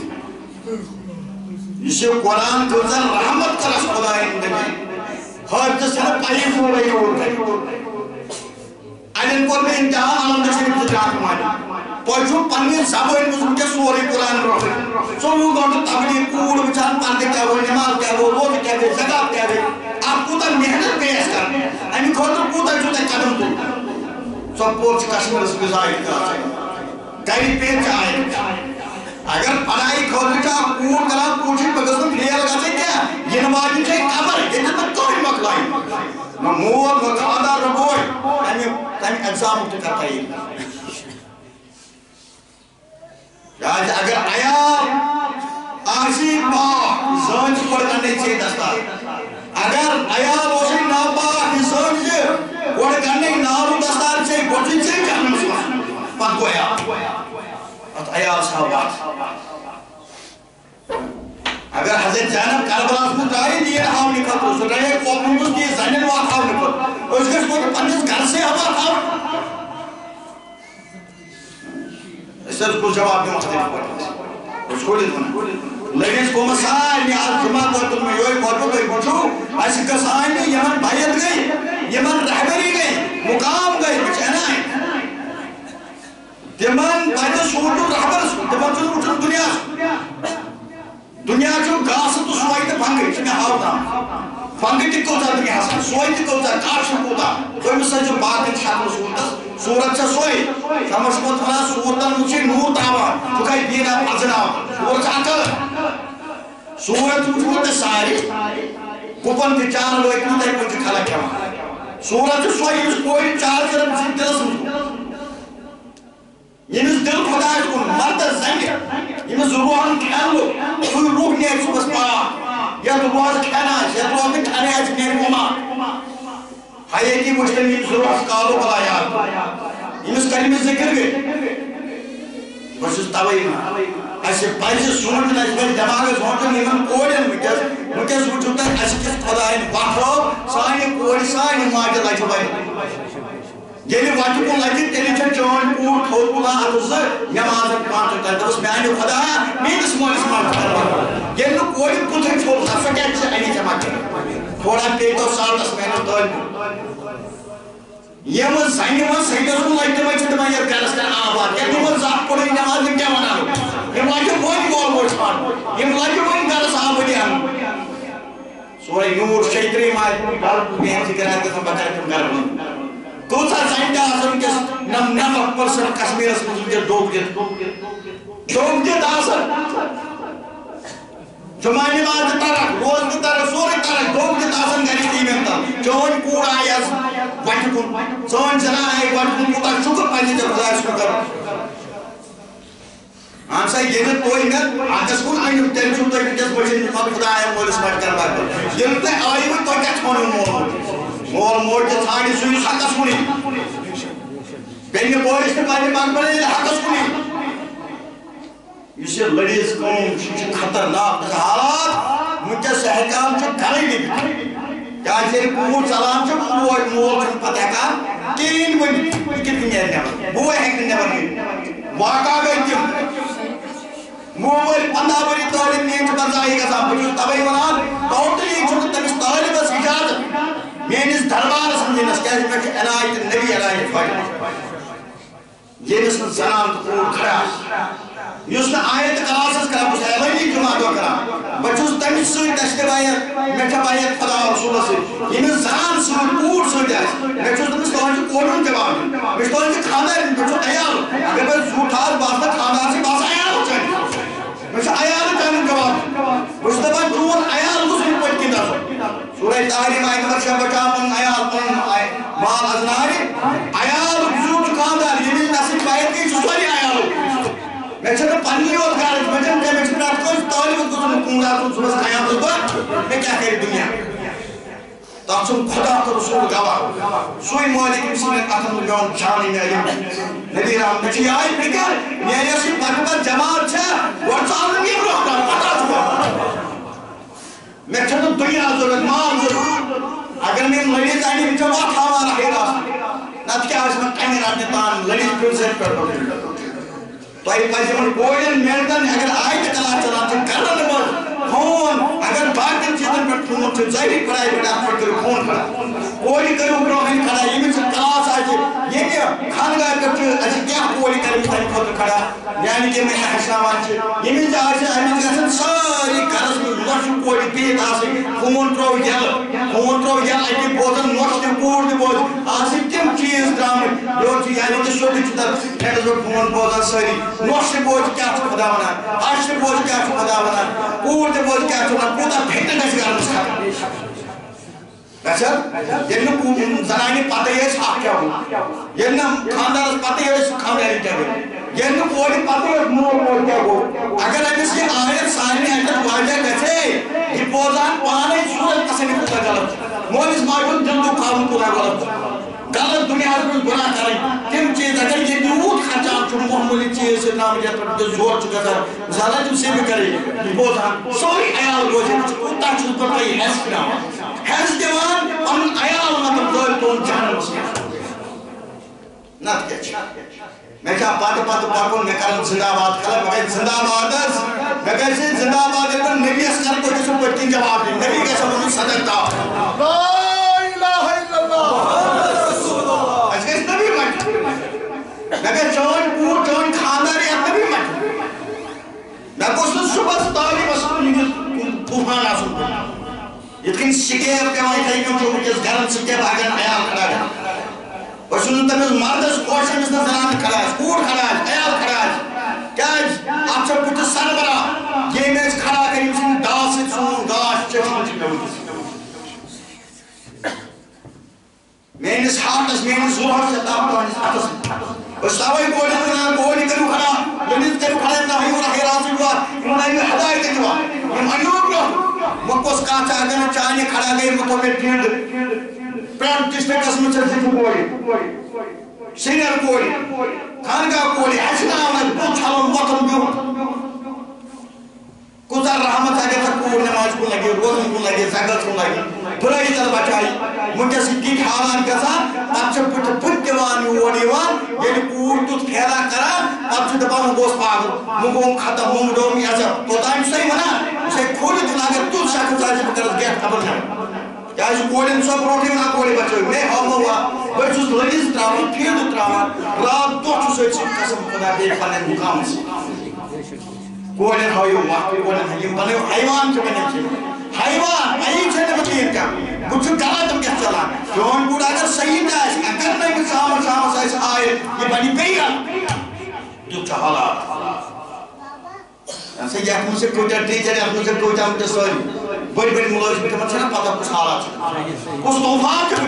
اسے قرآن کو ذر رحمت کرس خدای اندگی ہر جس نے پائی ہو رہی ہو گئی اینن کو میں انتہا آمد شریف سے جاک مانی پوچھو پنیر زبان مزم کے سوری قرآن رہے سو وہ گوڑ تبلیغ کوڑ بچان پاندے کیا ہوئے نماز کیا ہوئے روز کیا ہوئے زکاة کیا ہوئے آپ کو تا محنت پیش کر اینی خودر کو تا جو تا قدم تو سو پوچھ کشمیر اس گزائی کا گئی پیچ آئے اگر پڑھائی کھولنے کا کوڑ کلام پوچھی بگزن پھیل گا سے کیا یہ نمازی چھے قبر ہے یہ تو توڑی مکلائی نہ مور نہ خاندار نہ بوئی تاہمی اجزام اٹھے کرتا ہی اگر عیال آشی پاک زنج پڑھ کرنے چھے دستا اگر عیال آشی ناپاک زنج پڑھ کرنے نارو دستار چھے گوچی چھے جہنم سمان پت گویا عیال صحابات اگر حضرت زینب کربلاس میں دائی دیئے ہاو نکل تو سن رہے قومنگوز کی زنین وات ہاو نکل اس کے سوچ پنجز گھر سے ہوا ہاو اس سے اس کو جواب دیں مختلف پڑھیں اس کو لیدھونا لیکن اس کو مسائل نیاز جمعہ بہتر میں یوئی بہتر گئی بچو ایسی کسائن میں یمن بھائیت گئی یمن رہبری گئی مقام گئی بچینا ہے تمن تاکہ سوٹو رہبر سو تمن چون اٹھن دنیا سو دنیا چون گاس تو سوائی تے بھنگی چنگا ہاو دا بھنگی ٹک کو تا دنیا سا سوائی ٹک کو تا کارشن کو تا کوئی مثل جو بات ہے شاکل سورت سورت سے سوائی سمجھ کو تھا سورتن مجھے نور تاوا تو کئی دینا پزنا سورت چاکل سورت مجھے تے ساری کپن تے چار لوئی کتا ہے کچھ کھلا کیا سورت سوائی اس کوئی چار جرم سے دل سمجھو یمس دل خدا کو مرد زنگ یمس روحان کھان لو کوئی روح نہیں ہے بس پا یا تو روح کھانا یا تو ہمیں کھانے آج میرے کما ہائے کی مجھے نہیں ضرور کالو بلا یاد یمس کلمہ ذکر گئے بس اس تاوینا ایسے پائیسے سوچنا اس پر دماغ سوچنا یمن کوڑن مکہ سوچتا ہے ایسے کس خدا ان باکرو سانی کوڑی سانی ماجر لائٹ بائی یعنی واجب کو لگی تیری چھے چون پور کھول پولا آتوز نماز پانچ ہوتا ہے تو اس میں آنے خدا مینس مولیس مانتا ہے یعنی کوئی پتھر چھوڑ سا سکیت سے اینی جمع تھوڑا پیٹو سالتس محنت طالب یم زنی من سیدس کو لگتے میں چھتے میں یہ گرس کر آباد کہ یم زاق پڑی نماز یم کیا بنا یم لاجو بہت بول بول چھان یم لاجو بہت گرس آبادی ہم سورہ نور شیطری مائی بہن ذکر ہے کہ ہم بچہ کم کرنے کوتا زنی آسن کس نم پرسن کشمیر اس مجھے دوگ دیت آسن جمعہ نماز ترک روز ترک سورہ ترک دوگ دیت آسن گری دیمتا چون کوڑ آئی از وٹ کن سون جنا آئی وٹ کن کوتا شکر پانی جب خدا اس کو کر ہم سا یہ کوئی میں آجس کن آئی تیل چھوٹا ہے جس بچے مطلب خدا آئی مولس مٹ کر بات یہ تے آئی میں تو کیا چھوڑی مول کے تھاڑی سوئی حقس کنی پہلے بولش نے پانی مان پڑے حقس کنی یہ لڑیز قوم خطرناک حالات مجھے سہکام چھو گھرے نہیں کیا جیسے پور سلام چھو مول چھو پتہ کا کین بنی کتنی نیرنے بوئے ہیکن نیبر واقع گئی تیم مول پندہ بری تعلیم نہیں چھو برزائی کا سام بچو تبائی ونان ٹوٹلی چھو تمیس تعلیم اس اجازت مینس دربار سمجھنس کیسے میں کہ عنایت نبی عنایت فائد یہ نسل زنان تو پور کھڑا یس میں آیت کلاسز کرا بس اعلانی جمعہ دو کرا بچوس تمیس سوئی تشتے بایت میٹھا بایت خدا رسول سے یہ میں زنان سوئی پور سوئی جائز میٹھوس تمیس توانچہ کونون جواب میٹھ توانچہ خاندار میٹھو ایال اگر میں زوٹھار باستا خاندار سے باس ایال ہو چاہیے میٹھو ایال چاہیے جواب میٹھو دبا جون ایال کو سوئی پوچھ کی در سورہ تحریم آئی نمبر شاہ بچا من ایال من مال ازناری ایال زوٹ خاندار یہ بھی نصیب بایت کی سوری ایال میں چھتے پنی اور گارج میں چھتے میں چھتے کوئی طالب کو مکونگا تو صبح خیام تو بات میں کیا کہی دنیا تاکسن خدا تو رسول گواہ سوئی مولی کسی نے قتل ملیون جانی میں علم نبی رام مجھے آئی بکر میری اسی پرکبت جماعت چھے ورچال نہیں روکتا پتا چھتا میں چھتے دنیا ضرورت مال ضرورت اگر میں لڑیز آئینی مجھے بات ہمارا ہی راست نت کیا اس میں کہیں رہنے تان لڑیز پرنسیٹ کر دو تو یہ پاس من کوئن میردن اگر آیت کلا چلان چھے کرن نماز خون اگر باقی چیزن پر خون چھے ظاہری پڑھائی پر آپ پر کرو خون پڑھا کوئی کرو بروہن کھڑا یہ بھی چھے کلاس آئے یہ کیا خانگاہ پر چھے ایسی کیا کوئی کرو بتائی خود کھڑا یعنی کہ میں حشناوان چھے یہ بھی چھے آئے چھے ساری کرس میں نوش کوئی پیت آسے خون پرو یل ایتی بوزن نوش نے پور دی بوز آسے تم چیز درامت جو چیز یعنی کہ شوٹی چھتا نیٹس پر خون بوزن ساری نوش بوجھ کیا چھو خدا بنا آش بوجھ کیا چھو خدا بنا پور دے بوجھ کیا چھو خدا پوتا بھیٹن ایسی گھر مسکا اچھا یہ زنانی پتہ یہ اس حق کیا ہو یہ خاندار اس پتہ یہ اس خانداری کیا ہو یہ کوئی پتہ یہ مول کیا ہو اگر ایسی آیت سانی ایت واجہ گھے یہ بوزان پانے صورت قسمی کو غلط مول اس ماجون جلدو قانون کو غلط غلط دنیا میں گناہ کریں تم چیز اگر یہ نیوت خرچان چھو محمولی چیز سے نام جات پر جو زور چکا تھا مثالہ جو سے بھی کرے یہ بوزان سوری ایال گوزے کتا چھو پر کئی حیث کنا حیث دیوان ان ایال مطلب دوئل تو ان جہنم مسکر نات کیا چھا میں کہا پات پاکون میں کہا زندہ آباد کھلا میں کہا زندہ آباد میں کہا زندہ آباد ہے نبی اسکر کو جسو پٹکین جواب دی نبی کیسا منو صدقتا لا الہ الا اللہ مگر جوان پور جوان خاندار یا نبی مٹ میں کو صبح تعلیم اسکول کوہان آسن پر یتکن سکیب کے وہاں تھائی کیوں جو گرم سکیب آگن ایال کھڑا ہے اور سنن تمیز مردس کوشن اس نے زنان کھڑا ہے کور کھڑا ہے ایال کھڑا ہے کیا آپ سے پوچھے سر برا یہ میں کھڑا کری مسلم داس سن گاش چشم چکے میں اس ہاتھ میں اس زور سے تاب پہنچ وشتاوی بولی کرنا بولی کرو کھڑا لنیز کرو کھڑا نحی و رحی راضی ہوا انہوں نے ہدایت ہوا ہم ایوب لو مکوس کاچا اگر چاہنے کھڑا گئے مطمئن پیڑ پرام تشتے قسم چلتے تھے بولی سینر بولی خانگاہ بولی حسنا آمد پوچھالوں وطن بیون کتر رحمت آگے تک پور نماز کو لگے روزن کو لگے زگت کو لگے بھلائی در بچائی مجھے سکیت حالان کسا اب چھے پھٹ پھٹ دیوان یوڑیوان یہ پور تut پھیلا کرا اب چھے دبا مگوس پاگل مگوم ختم ممدوم ایسا تو تائم صحیح منا اسے کھولی دن آگے تut شاکر ساجی بکرد گیٹ قبل ہے کیا آج کوڑن سو پروٹی نا کوڑی بچو میں ہوا بچ چھس لگیز تراوان پھیدو تراوان رات دو چھس ایسی قسم خدا بے پنن مقام سے کوڑن ہوئی وقت کوڑن حیم بنیو حیوان چھو بنیو چھو حیوان این چھنے بکیر کا بچو گلا تم کیا چلا جون کوڑ اگر سید ہے اگر نہیں سامر شامس ایس آئے یہ بنی بیگا تو چہالات ایسے یہ مجھ سے کوئی ٹیچر ہے مجھ سے کوئی جامتے سوئی بڑی بڑی ملازم کے مجھے پتا کچھ حالات کچھ طوفان کے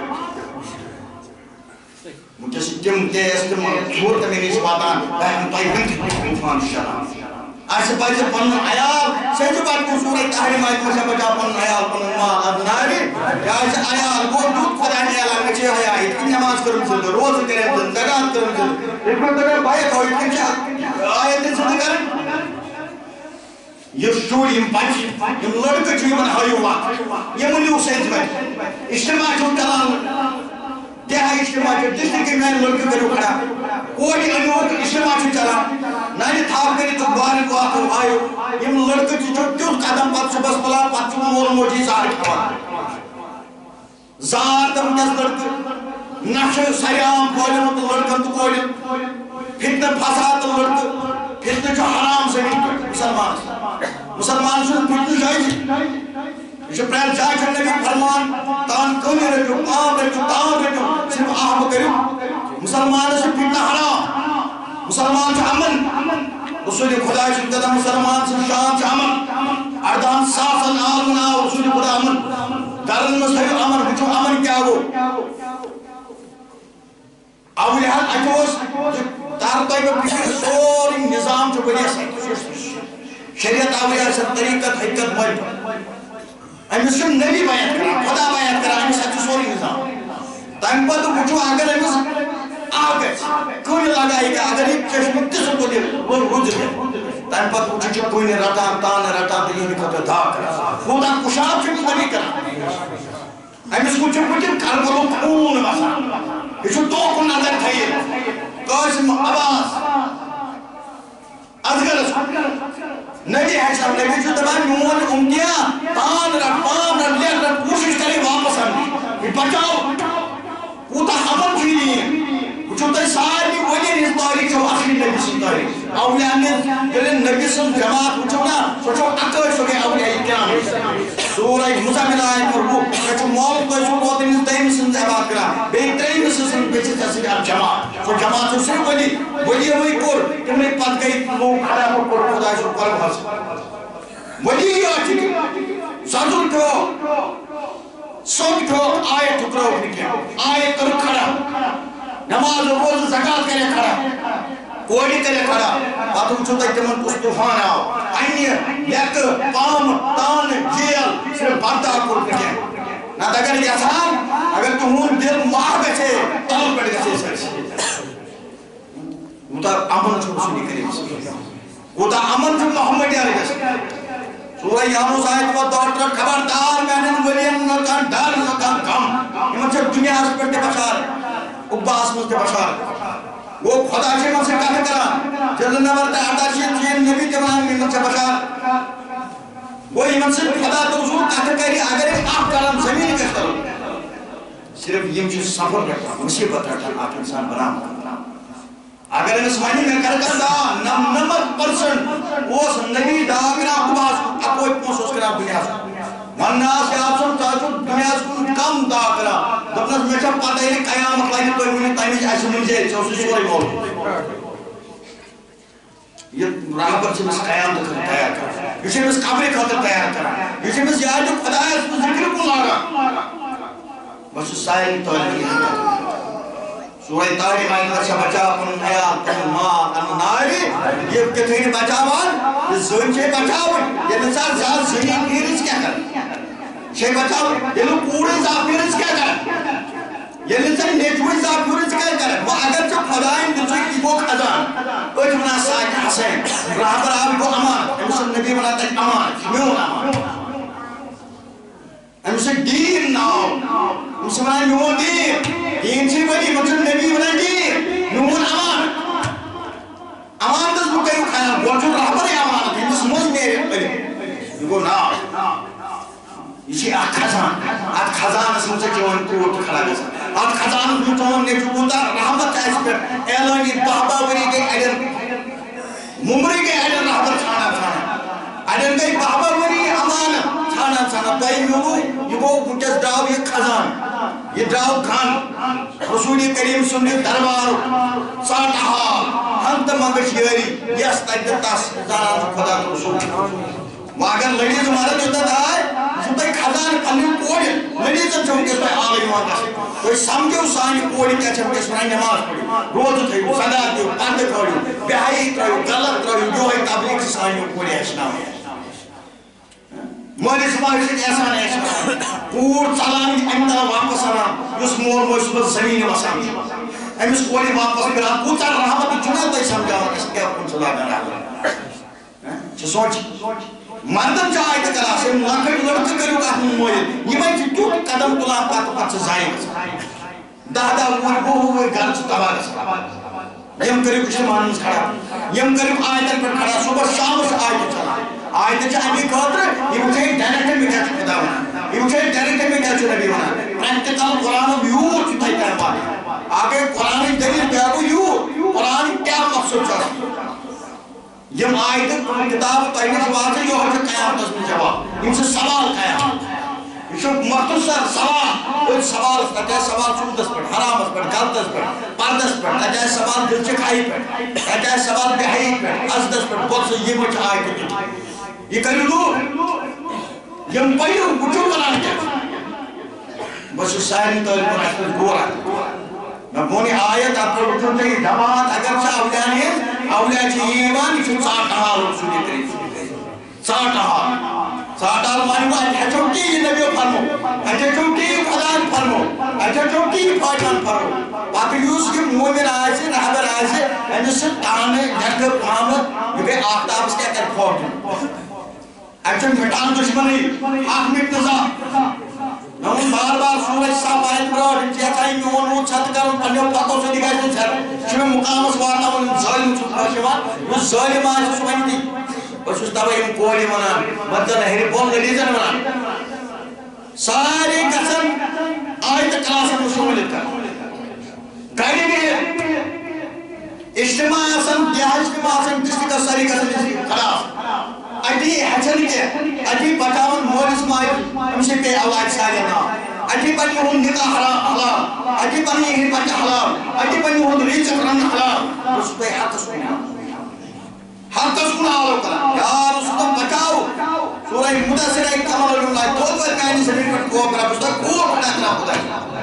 مجھے سے تم تیز تم چھوڑ تمہیں نہیں سباتان بہن پائی بنت طوفان شرام ایسے پائی سے پنن عیال سیجو بات کو سورہ تحریم آئیت میں سے بچا پنن عیال پنن ماں ادناری یا ایسے عیال وہ دودھ خدا نے عیال مچے ہویا اتنی نماز کرن سے روز کرن سے زکاة کرن سے ایک بار تمہیں بائی کوئی کچھ آیت سے کرن یہ شور یم بچ یم لڑکہ چھو یمن ہائیو وقت یہ ملیو سیز میں اجتماع چھو چلان کیا ہے اجتماع چھو جس نے کہ میں لڑکہ کرو کھڑا کوئی انوک اجتماع چھو چلان نائنی تھاپ کری تو بارد واقع آئیو یم لڑکہ چھو کیوں قدم پت صبح بلا پت چھو مول موجی زار کھوان زار تم کس لڑکہ نقش سیام کھولن تو لڑکن تو کھولن فتن فساد لڑکہ فتن جو حرام سے مسلمان سے فتن جائے یہ پرائل جائے چھنے بھی فرمان تان کمی رکھو آم رکھو تان رکھو صرف آہم کرو مسلمان سے فتن حرام مسلمان سے امن رسول خدا شکتا مسلمان سے شان سے امن اردان ساسن آلنا رسول خدا امن درن مسلم امن بچو امن کیا ہو اولیاء اجوز تارتائی میں پھر سوری نظام جو بڑی شریعت اولیاء سے طریقت حقیقت مل امیس کم نبی بیعت کرا خدا بیعت کرا امیس اچھو سوری نظام تایم پا تو پوچھو اگر امیس آگئے کوئی لگائی کہ اگر ایک چشم قسم کو دے وہ رجل ہے تایم پا تو پوچھو کوئی نے رٹا تان رٹا دلی میں کتا دا کرا خدا کشاب چکو بنی کرا امیس کچھ کربلو خون بسا یہ چھو دو کو نظر تھائیے قاسم عباس ازگر نبی حیثم نبی جو دبا نون امتیا تان رکھ پام رکھ لیا رکھ کوشش کرے واپس ہم یہ بچاؤ وہ تا حمد کی نہیں جو تا ساری ولی اس تاریخ جو آخری نبی سن تاریخ اولیاء نے دلن نبی سن جماعت پوچھو نا سوچو اکر سوگے اولیاء اکرام سورہ مزامل آئے پر وہ جو موت کو جو بہت انس دائم سن زیبات کرا بہترین سن بیچے تصویر آپ جماعت سو جماعت سو صرف ولی ہوئی پر تم نے پت گئی لوگ کھڑا ہو پر خدا سو قرب حس ولی آتی سازل کو سوٹ کو آئے ٹکرو نکیا آئے کر کھڑا نماز روز زکاة کرے کھڑا کوئی کرے کھڑا باتوں چھوٹا تمن کچھ طوفان آؤ آئینی یک پام تان جیل صرف بردار کر نکیا نہ اگر یہ آسان اگر تمہون دل ماہ بیٹھے تال پڑ گئے سرس وہ تا امن چھوڑ سنی کرے وہ تا امن چھوڑ محمد یا رہے سورہ یاموس آیت و ڈاکٹر خبردار میں نے ولین نکان ڈر نکان کم یہ مجھے دنیا اس پر بشار اقباس مجھے بشار وہ خدا سے من سے کہتے کرا جلد نورتا عداشیت چین نبی تمام من سے بشار وہ ایمان سے خدا تو حضور کہتے کری اگر ایک آپ کلام زمین کے کرو صرف یہ مجھے سفر کرتا مصیبت رکھتا آپ انسان برام اگر اس معنی میں کرتا 90% وہ نبی داغرہ اقباس اپوئی پوسوس کرا دنیا سے والناس آپ سن تاجد دنیا سے کم داغرہ دبنس میں شب پاتا ہے قیامت لائنی تو انہیں تائمیج ایسے منجھے چوسی سوری مول یہ راہ پر سے مس قیامت کرتا تیار کرا اسے مس قبر خاطر تیار کرا اسے مس یاد جو خدا ہے اس کو ذکر کو لارا بس سائل تولی ہے سورہ تاریخ آئین کا بچا اپن حیات اپن ماں اپن ناری یہ کتھیں بچاوان یہ زن چھے بچاوان یہ نصار زیاد زمین پیرز کیا کر چھے بچاوان یہ لوگ پورے زیاد پیرز کیا کر یہ نصار نیچوئی زیاد پیرز کیا کر وہ اگر جو خدائن بچوئی کی وہ خزان اجمنا ساکھ حسین راہ پر آپ کو امان امسل نبی بنا تک امان کمیون امان امسل دین ناو امسل بنا نیون دین چھے بڑی مطلب نبی بنا دین نمون امان امان دس بکے یو کھایا بوچو رہبر امان ہے جس موز میرے پڑے یہ کو نا یہ خزان ات خزانس من چون کوٹ کھڑا گژھان ات خزانس من چون نیچو کوتاہ رحمت اس پہ اعلانی بہبا وری گئی اڑین ممبری گئی اڑین رحمت ژھانڈان اڑین گئی بہبا وری امان ژھانڈان تۄہہِ مِلوٕ یہ گوٚو وٕنکٮ۪س درٛاو یہ خزان یہ درٛاو گھن رسول کریم سُنٛد دربار ژاٹہٕ حال ہنٛگتہٕ منٛگٕچ یٲری یس تتہِ تس زانان چھُ خدا تہٕ رسول وۄنۍ اگر لٔڑیٖژ مرد یوٚتتھ آے یہِ چھُ تۄہہِ خزان پننٮ۪ن کورٮ۪ن لٔڑیٖژن چھُ وٕنکٮ۪س تۄہہِ آلہٕ یِوان گژھٕنۍ تُہۍ سمجھِو سانہِ کورِ کیٛاہ چھِ وٕنکٮ۪س وَنان نٮ۪ماز پٔرِو روزٕ تھٲیِو صداق دِیِو پردٕ کھٲلِو بے حیٲیی ترٛٲیِو غلط ترٛٲیِو یِہوٚے تبلیغ چھِ سانیو کورِ ہیٚچھناوٕنۍ مٲلِس ماجہِ سۭتۍ احسان ہیٚچھناوُن کوٗر ژلان اَمہِ دۄہ واپس اَنان یُس مول موج صُبحس زٔمیٖنہِ وسان چھُ أمِس کورِ واپس پھِران کوٗتاہ رحمت چھُ نا تۄہہِ سمجھاوان أسۍ کیٛاہ کُن چھِ لاگان رحمت چھِ سونٛچ مردن چھِ آیتہٕ کلام یِم لۄکٕٹۍ لٔڑکہٕ کٔرِو اَتھ مٲیِل یِمن چھِ تیُتھ قدم تُلان پتہٕ چھِ ضایع گژھان دہ وُہٕرۍ وُہ وُہٕرۍ گرٕ چھِ تباہ گژھان یِم کٔرِو مُسلمانن منٛز کھڑا یِم کٔرِو آیتن پٮ۪ٹھ کھڑا صُبحس شامس چھِ آیتہٕ چلان آیتہٕ چھِ اَمہِ خٲطرٕ یہِ وٕچھے ڈایریکٹ مےٚ کیٛاہ چھُ خدا وَنان یہِ وٕچھے ڈایریکٹ مےٚ کیٛاہ چھُ نبی وَنان پرٛٮ۪کٹِکل قرآنُک یوٗت چھُ تۄہہِ تَمہِ پتہٕ اگرے قرآنٕچ دٔلیٖل بیٛاکھ گوٚو یوٗت قرآن کیٛاہ مقصد چھُ آسان یم آیتہٕ کِتاب تۄہہِ نِش واتن یِہوٚے چھُ قیامتس منٛز جواب یِم چھِ سوال قیامت یہ چھُ مختصر سوال أتھۍ سوالس تتہِ آسہِ سوال سوٗدس پٮ۪ٹھ حرامس پٮ۪ٹھ غلطس پٮ۪ٹھ پردس پٮ۪ٹھ تتہِ آسہِ سوال دِلچہِ کھایہِ پٮ۪ٹھ تتہِ آسہِ سوال بے حیٲیی پٮ۪ٹھ عزتس پٮ۪ٹھ بۄکسہٕ یِمہٕ چھِ آیتہٕ دِتھ یہِ کٔرِو دوٗر یِم پٔرِو وٕچھِو وَنان کیٛاہ چھُ بہٕ چھُس سارنٕے طٲلبہٕ اَسہِ پَزِ غور مےٚ ووٚن یہِ آیت اَتھ پٮ۪ٹھ وٕچھُن تُہۍ جماعت اگر چھِ اولِیاہن ہٕنٛز اولیا چھِ یہِ یِوان یہِ چھُ ژاٹہٕ حال رسول کریم ژاٹہٕ حال ژاٹہٕ حال مانہِ گوٚو اَتہِ ہیٚچھو تی یہِ نبیو فرمو اَتہِ ہیٚچھو تی یہِ خۄدایَن فرمو اَتہِ ہیٚچھو تی یہِ فاتحہن فرمو پتہٕ یُس یہِ مومِن آسہِ رہبر آسہِ أمِس چھِ تانہٕ جگہٕ پامَت یہِ گٔے آفتابس کیٛاہ کَرِ خوف دیُن اَتہِ چھُ مِٹان دُشمنی اکھ مِٹ نہٕ زانٛہہ مےٚ ووٚن بار بار سورج صاف آیت برٛونٛٹھ یِم چھِ یژھان میون روٗد ژھٮ۪تہٕ کَرُن پنٛنیو پَتو سۭتی گژھِ نہٕ ژھٮ۪تہٕ یہِ چھُ مےٚ مُقامَس واتناوُن یِم ظٲلِم چھُ خۄش یِوان یُس ظٲلِم آسہِ سُہ وَنہِ تی بہٕ چھُس تَوَے یِم کورِ وَنان مَردَن ہیٚرِ بۄن لٔڑیٖزَن وَنان سارے گژھن آیتہٕ کلاسَن منٛز شموٗلیت کَرٕنۍ گرِ بِہِتھ اجتماع آسان دِہا اجتماع آسان ڈِسٹرکَس سٲری گژھن کلاس اَتی ہیٚچھن کیٚنٛہہ اَتی بَچاوَن مٲلِس ماجہِ أمِس ہے پیٚیہِ اولادِ صالح ناو اَتی بَنہِ یِہُنٛد نِکاح حلال اَتی بَنہِ یِہِنٛدۍ بَچہِ حلال اَتی بَنہِ یِہُنٛد ریٖزق رَنُن حلال بہٕ چھُس تۄہہِ حقس کُن آلو کران یا رسول بچاو سورہ مُدثر آیہِ کمل علم آیہِ توتہِ وَنہِ میٛانہِ زٔمیٖن پٮ۪ٹھ خوف کران بہٕ چھُس تۄہہِ خوف کھڑا کران خۄداے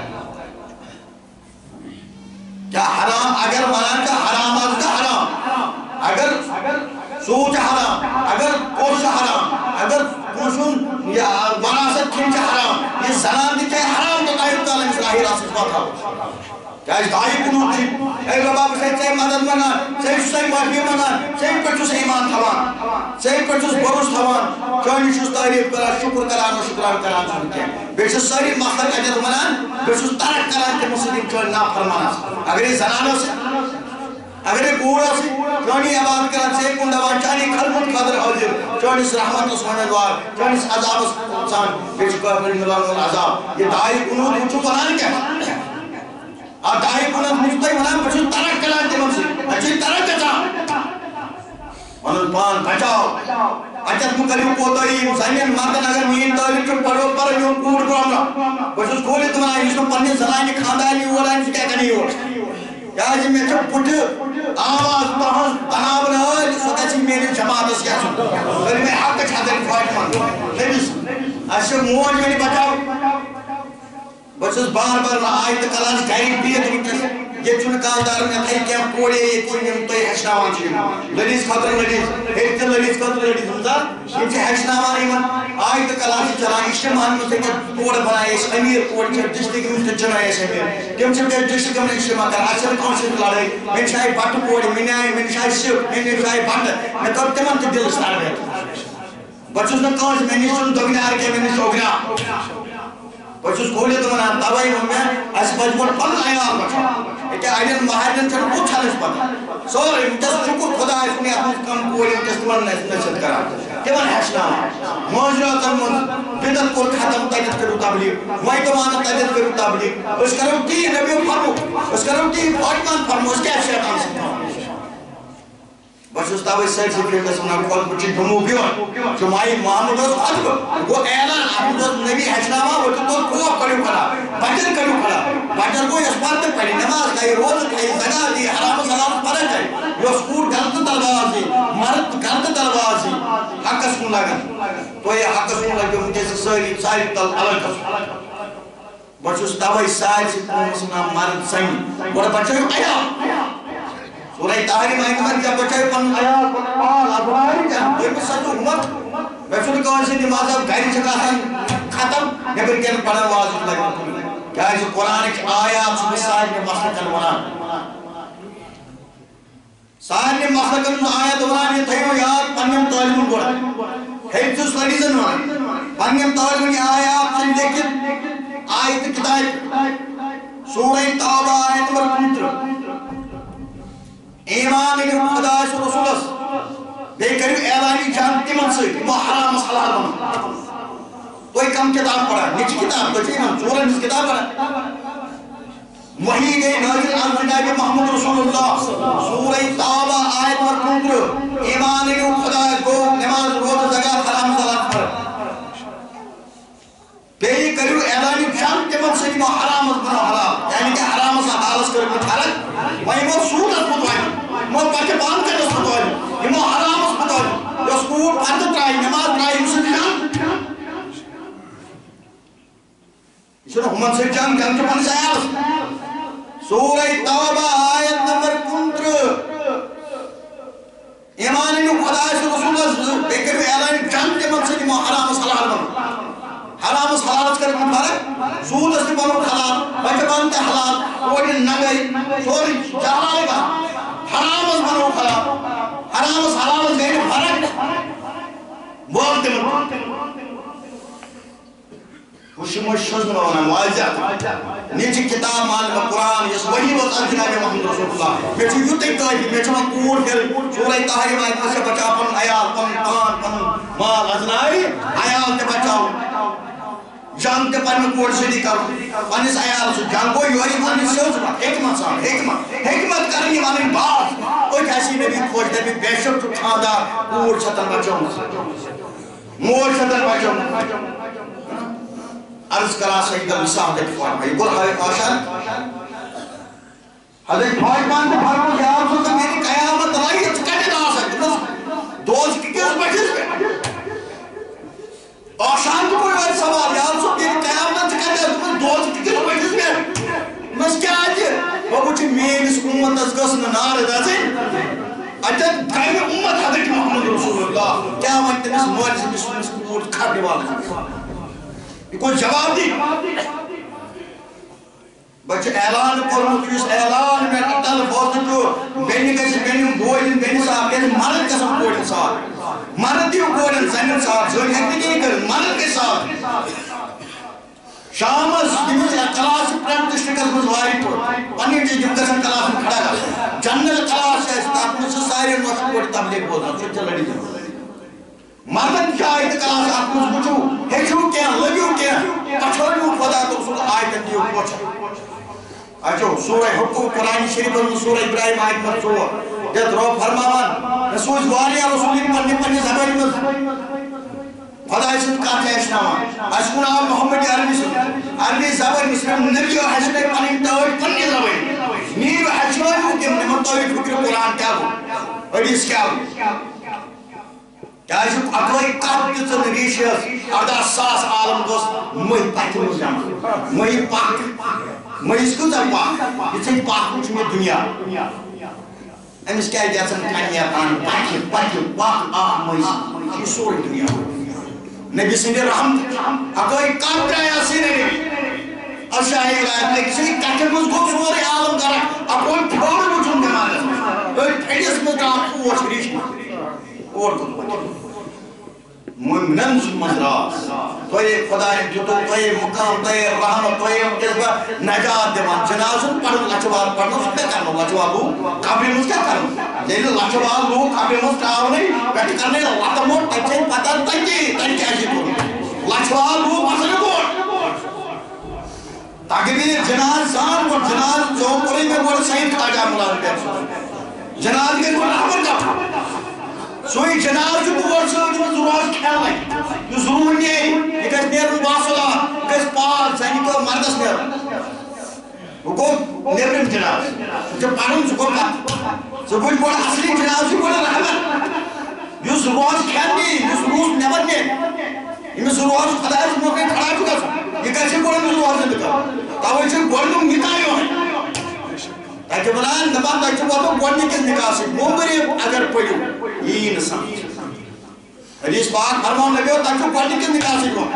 کیٛاہ حرام اگر وَنان چھِ حرام آسہِ نہٕ حرام اگر سوٗد چھِ حرام اگر کوٚش چھِ حرام اگر کٲنٛسہِ ہُنٛد یہِ وراثت کھیٚنۍ چھِ حرام یہِ زنان تہِ کھیٚیہِ حرام توٚتام تام أمِس ظٲہِر آسٮ۪س واتھاو کیٛازِ دایہِ کُنُتھ چھِ اے رۄبا بہٕ چھُسے ژےٚ مدد منٛگان ژےٚ چھُسے معٲفی منٛگان ژےٚ پٮ۪ٹھ چھُس ایمان تھاوان ژےٚ پٮ۪ٹھ چھُس بروسہٕ تھاوان چٲنِس چھُس تعریٖف کران شُکر کران و شُکران کران چھُس نہٕ کیٚنٛہہ بیٚیہِ چھِ سٲری مخلق اَتٮ۪تھ وَنان بیٚیہِ چھُس ترک کران تِمو سۭتۍ یِم چٲنۍ نافرمان اگر یہِ زنان ٲسۍ اگر یہِ کوٗر ٲسۍ چٲنی عبادت کران ژےٚ کُن دَپان چانہِ خدمت خٲطرٕ حٲضِر چٲنِس رحمتس وَنَن چٲنِس عذابس ژان بیٚیہِ چھُ کٲفرن مِلان وول عذاب یہِ دایہِ کُنوُہ وٕچھِو وَنان کیٛاہ اَتھ دایہِ کُنَتھ وٕچھِو تُہۍ وَنان بہٕ چھُس ترک کران تِمن سۭتۍ اَتہِ چھِ ترک گژھان پَنُن پان بچاو اَتٮ۪تھ مہٕ کٔرِو کوتٲہی زَنٮ۪ن مردن اگر میٛٲنۍ تعلیٖم چھِ پَرو پَرو میون کوٗر برٛونٛہہ بہٕ چھُس کھوٗلِتھ وَنان یُس نہٕ پنٛنہِ زنانہِ خانٛدارنہِ یور اَنہِ سُہ کیٛاہ کَرِ یور کیٛازِ مےٚ چھِ پُٹھٕ آواز تُہٕنٛز بناوٕنۍ ٲلۍ سۄ گژھِ میٛٲنِس جماعتس گژھُن کٔرۍ مےٚ حقٕچ حَضرت فاطمہ تٔمِس اَسہِ چھِ موج وَنہِ بچاو بہٕ چھُس بار بار آیتہٕ کلاس گرِ بِہِتھ وٕنکٮ۪س ییٚتہِ چھُنہٕ کاندارن یَتھ کیٚنٛہہ کورے ییٚتہِ یِم تۄہہِ ہیٚچھناوان چھِ یِم لٔڑیٖز خٲطرٕ لٔڑیٖز ہیٚرِ تہِ لٔڑیٖز خٲطرٕ لٔڑیٖز یِم چھِ ہیٚچھناوان یِمن آیتہٕ کلاس چھِ چلان اجتماعن منٛز ہیٚکہِ کورِ بنایہِ أسۍ امیٖر کورِ چھِ ڈِسٹرک منٛز تہِ چُنٲے أسۍ امیٖر تِم چھِ بیٚیہِ ڈِسٹرکن منٛز اجتماع کران اَسہِ چھَنہٕ کٲنٛسہِ سۭتۍ لڑٲے مےٚ نِش آیہِ بٹہٕ کورِ مےٚ نِش آیہِ سِکھ مےٚ نِش آیہِ بٹہٕ مےٚ کٔر تِمن تہِ دِلس تربیت بہٕ چھُس نہٕ کٲنٛسہِ مےٚ نِش چھُنہٕ دۄگنیار کیٚنٛہہ مےٚ نِش چھُ اوگنیار بہٕ چھُس کھوٗلِتھ وَنان تَوَے ووٚن مےٚ اَسہِ پَزِ گۄڈٕ پَنُن عیال بچاوُن ییٚکیٛاہ اَڑٮ۪ن مہارنٮ۪ن چھَنہٕ پوٚژھنٕچ پَتہ سورُے وٕنکٮ۪س شُکُر خۄدایَس کُن یَتھ منٛز کَم کورِ وٕنکٮ۪س تِمن نصیحت کران تمن ہیچنا معاشراتن من بدت کو ختم تجد کرو تبلیغ وائتمان تجد کرو تبلیغ اس کرو تی نبی فرمو اس کرو تی فاطمان فرمو اس کیا شیطان سکتا بس اس تاوی سیٹ سے پھر سنا کھول پچھی دھمو بیون جمعی محمد اس خطب وہ اعلان آپ دوست نبی حجنامہ وہ تو خواب کریو کھڑا بجر کریو کھڑا بجر کو اس بات میں پڑھی نماز کئی روز کئی زگاہ دی حرام و سلام پڑھ گئی یہ سکور گلت تلوازی مرد گلت تلوازی حق سکون لگا تو یہ حق سکون لگا مجھے سے ساری تل الگ بس اس تاوی ساری سے سنا مرد سنگ بڑا بچہ آیا سورہ تحریم آئیت میں کیا بچائے پن آیات پن پال ادواری جان کوئی بھی ساتھ امت بیسول کون سے نماز اب گھری چکا ختم نبر کے پڑھا واضح لگا کیا ہے جو قرآن کی آیات سے سائر نے مسئلہ کنوانا سائر نے مسئلہ کنوانا آیات وران یہ تھیو یاد پنیم طالبون گوڑا حفظ سٹڈیزن وران پنیم طالبون آیات سے لیکن آیت کتاب سورہ توبہ آیت ورکن ایمان انہی خدا اس رسول اس بے کریو اعلانی جانتی من سے وہ حرام حلال بنا کوئی کم کتاب پڑھا نیچی کتاب تو چاہیے سورہ نیچ کتاب پڑھا وہی گئی نازل عن جناب محمد رسول اللہ سورہ توبہ آیت اور کنتر ایمان انہی خدا کو نماز روز زگاہ حرام حلال پڑھا بے کریو اعلانی جانتی من سے وہ حرام بنا حلال یعنی کہ حرام حلال کرنے حالت وہی وہ سود اس مطوائن مو پاچے بان کے اس مطوائن یہ مو حرام اس مطوائن جو سکوٹ پرد ترائی نماز ترائی اسے جان اسے ہمان سے جان کے انکے پانی سایاس سورہ توبہ آیت نمبر 15 ایمان انہو خدا اس رسول اللہ بے کریو اعلان جانتے من سے مو حرام اس حلال بنا حرام اس حلال اس کرنے مبارک سود اس بنو حلال بچے بانتے حلال اوڑی نگئی سوری جہلائے گا حرام اس بنو حلال حرام اس حلال اس گئے فرق بولتے من خوشی مشہد میں ہونا معاجزہ نیچی کتاب مالک قرآن یہ وہی وقت جناب محمد رسول اللہ میں چھو یوتے کہی میں چھو کوڑ کر سورہ تحریم آئیت میں سے بچا پن آیال پن پان پن مال ازنائی آیال تے بچاؤ جانتے پنی کوڑ سے دی کرو پنیس آیال سے جان کوئی یوری پنی سوز با حکمت سان حکمت کرنی مانی بات کوئی کیسی نبی کھوج نبی بیشک تو ٹھاندہ کوڑ چھتن بچوں مور چھتن بچوں عرض کرا سید المساح دیکھ فارم ہے بول حضرت آشان حضرت فائدمان دے فرمو یا رسول کا میری قیامت رائی ہے چکتے دا سکتے دوست کی کس بچیز پہ آشان کو کوئی بات سوال یا رسول میری قیامت چکتے دا دوست کی کس بچیز پہ مس کیا آجی وہ کچھ میں اس امت از گسن نار دا سے اچھا گائے امت حضرت محمد رسول اللہ کیا مانتے اس موال سے اس کور کھاڑنے والا کوئی جواب دی بچے اعلان کرمت اس اعلان میں اٹل فوت جو بینی کسی بینی بوئن بینی صاحب کسی مرد قسم بوئن صاحب مرد دیو بوئن زمین صاحب زوری حقی نہیں کر مرد کے صاحب شامس دیوز کلاس پرنٹ شکل مزواری پر پنی جی جب قسم کلاس میں کھڑا گا جنرل کلاس ہے اس تاک مجھ سے سائر وقت کوئی تبلیغ بولنا چھو چل رہی جب مردن کیا آئیت کلاس آپ کو بچو ہیچو کیا لگیو کیا پچھوڑیو خدا تو رسول آیت دیو پوچھا اچھو سورہ حقوق قرآن شریف اور سورہ ابراہیم آیت مرسول جد رو فرماوان رسول والیہ رسول پنی پنی زبانی مز خدا اسم کا تیشناوان اشکون آپ محمد عربی سن عربی زبانی مسلم نبی و حسن پنی توڑ پنی زبانی نیر و حسنوی کہ نمت توڑ فکر قرآن کیا ہو حدیث کیا ہو کیا جو اکوئی کام کی تو نریشیز ادا ساس عالم دوست مہی پاکی مجھانا مہی پاک مہی اس کو تا پاک یہ چاہی پاک کچھ میں دنیا امیس کیا جیسن کنیا پان پاکی پاکی پاک آہ مہی یہ سوری دنیا نبی سنگی رحمت اکوئی کام کرایا سینے اشاہی رائب نے کسی کٹھے مجھ کو سوری عالم کرا اکوئی پھوڑ مجھوں دے مانا پھیڑیس میں کام پوچھ ریش اور کن بچے مومنن مزراس توئے خدا جتو توئے مقام توئے رحمت توئے جذبہ نجات دیوان جنازن پڑھن لچوار پڑھن اس پہ کرنو لچوارو قبری مجھ کیا کرنو جیل لچوال لوگ ابھی مست آونے بیٹھ کرنے لاتہ موٹ تچے پتہ تچے تچے آجی کو لچوال لوگ مسئلہ کو تاکہ جناز سان کو جناز چوکوری میں وہ سید خواجہ ملازم بیٹھ جناز کے کو رحمت کا سوئی جناز جو بور سے جو ضرورت کھیل ہے جو ضرور نہیں ہے یہ کس نیر مباصلہ کس پال سینی کو مردس نیر وہ کو نیرم جناز جو پانون سکو کا سکوچ بوڑا اصلی جناز جو بوڑا رحمت جو ضرورت کھیل نہیں جو ضرورت نیبت نہیں یہ میں ضرورت خدا ہے جو موقع کھڑا چکا سو یہ کیسے بوڑا میں ضرورت سے بکا تاوی چھے بوڑنوں نکایوں ہیں تاکہ بلان نبات تاکہ وہ تو گوڑنی کس نکاح سے مومری اگر پڑھو یہ انسان حدیث پاک فرمان لگے ہو تاکہ گوڑنی کس نکاح سے ہو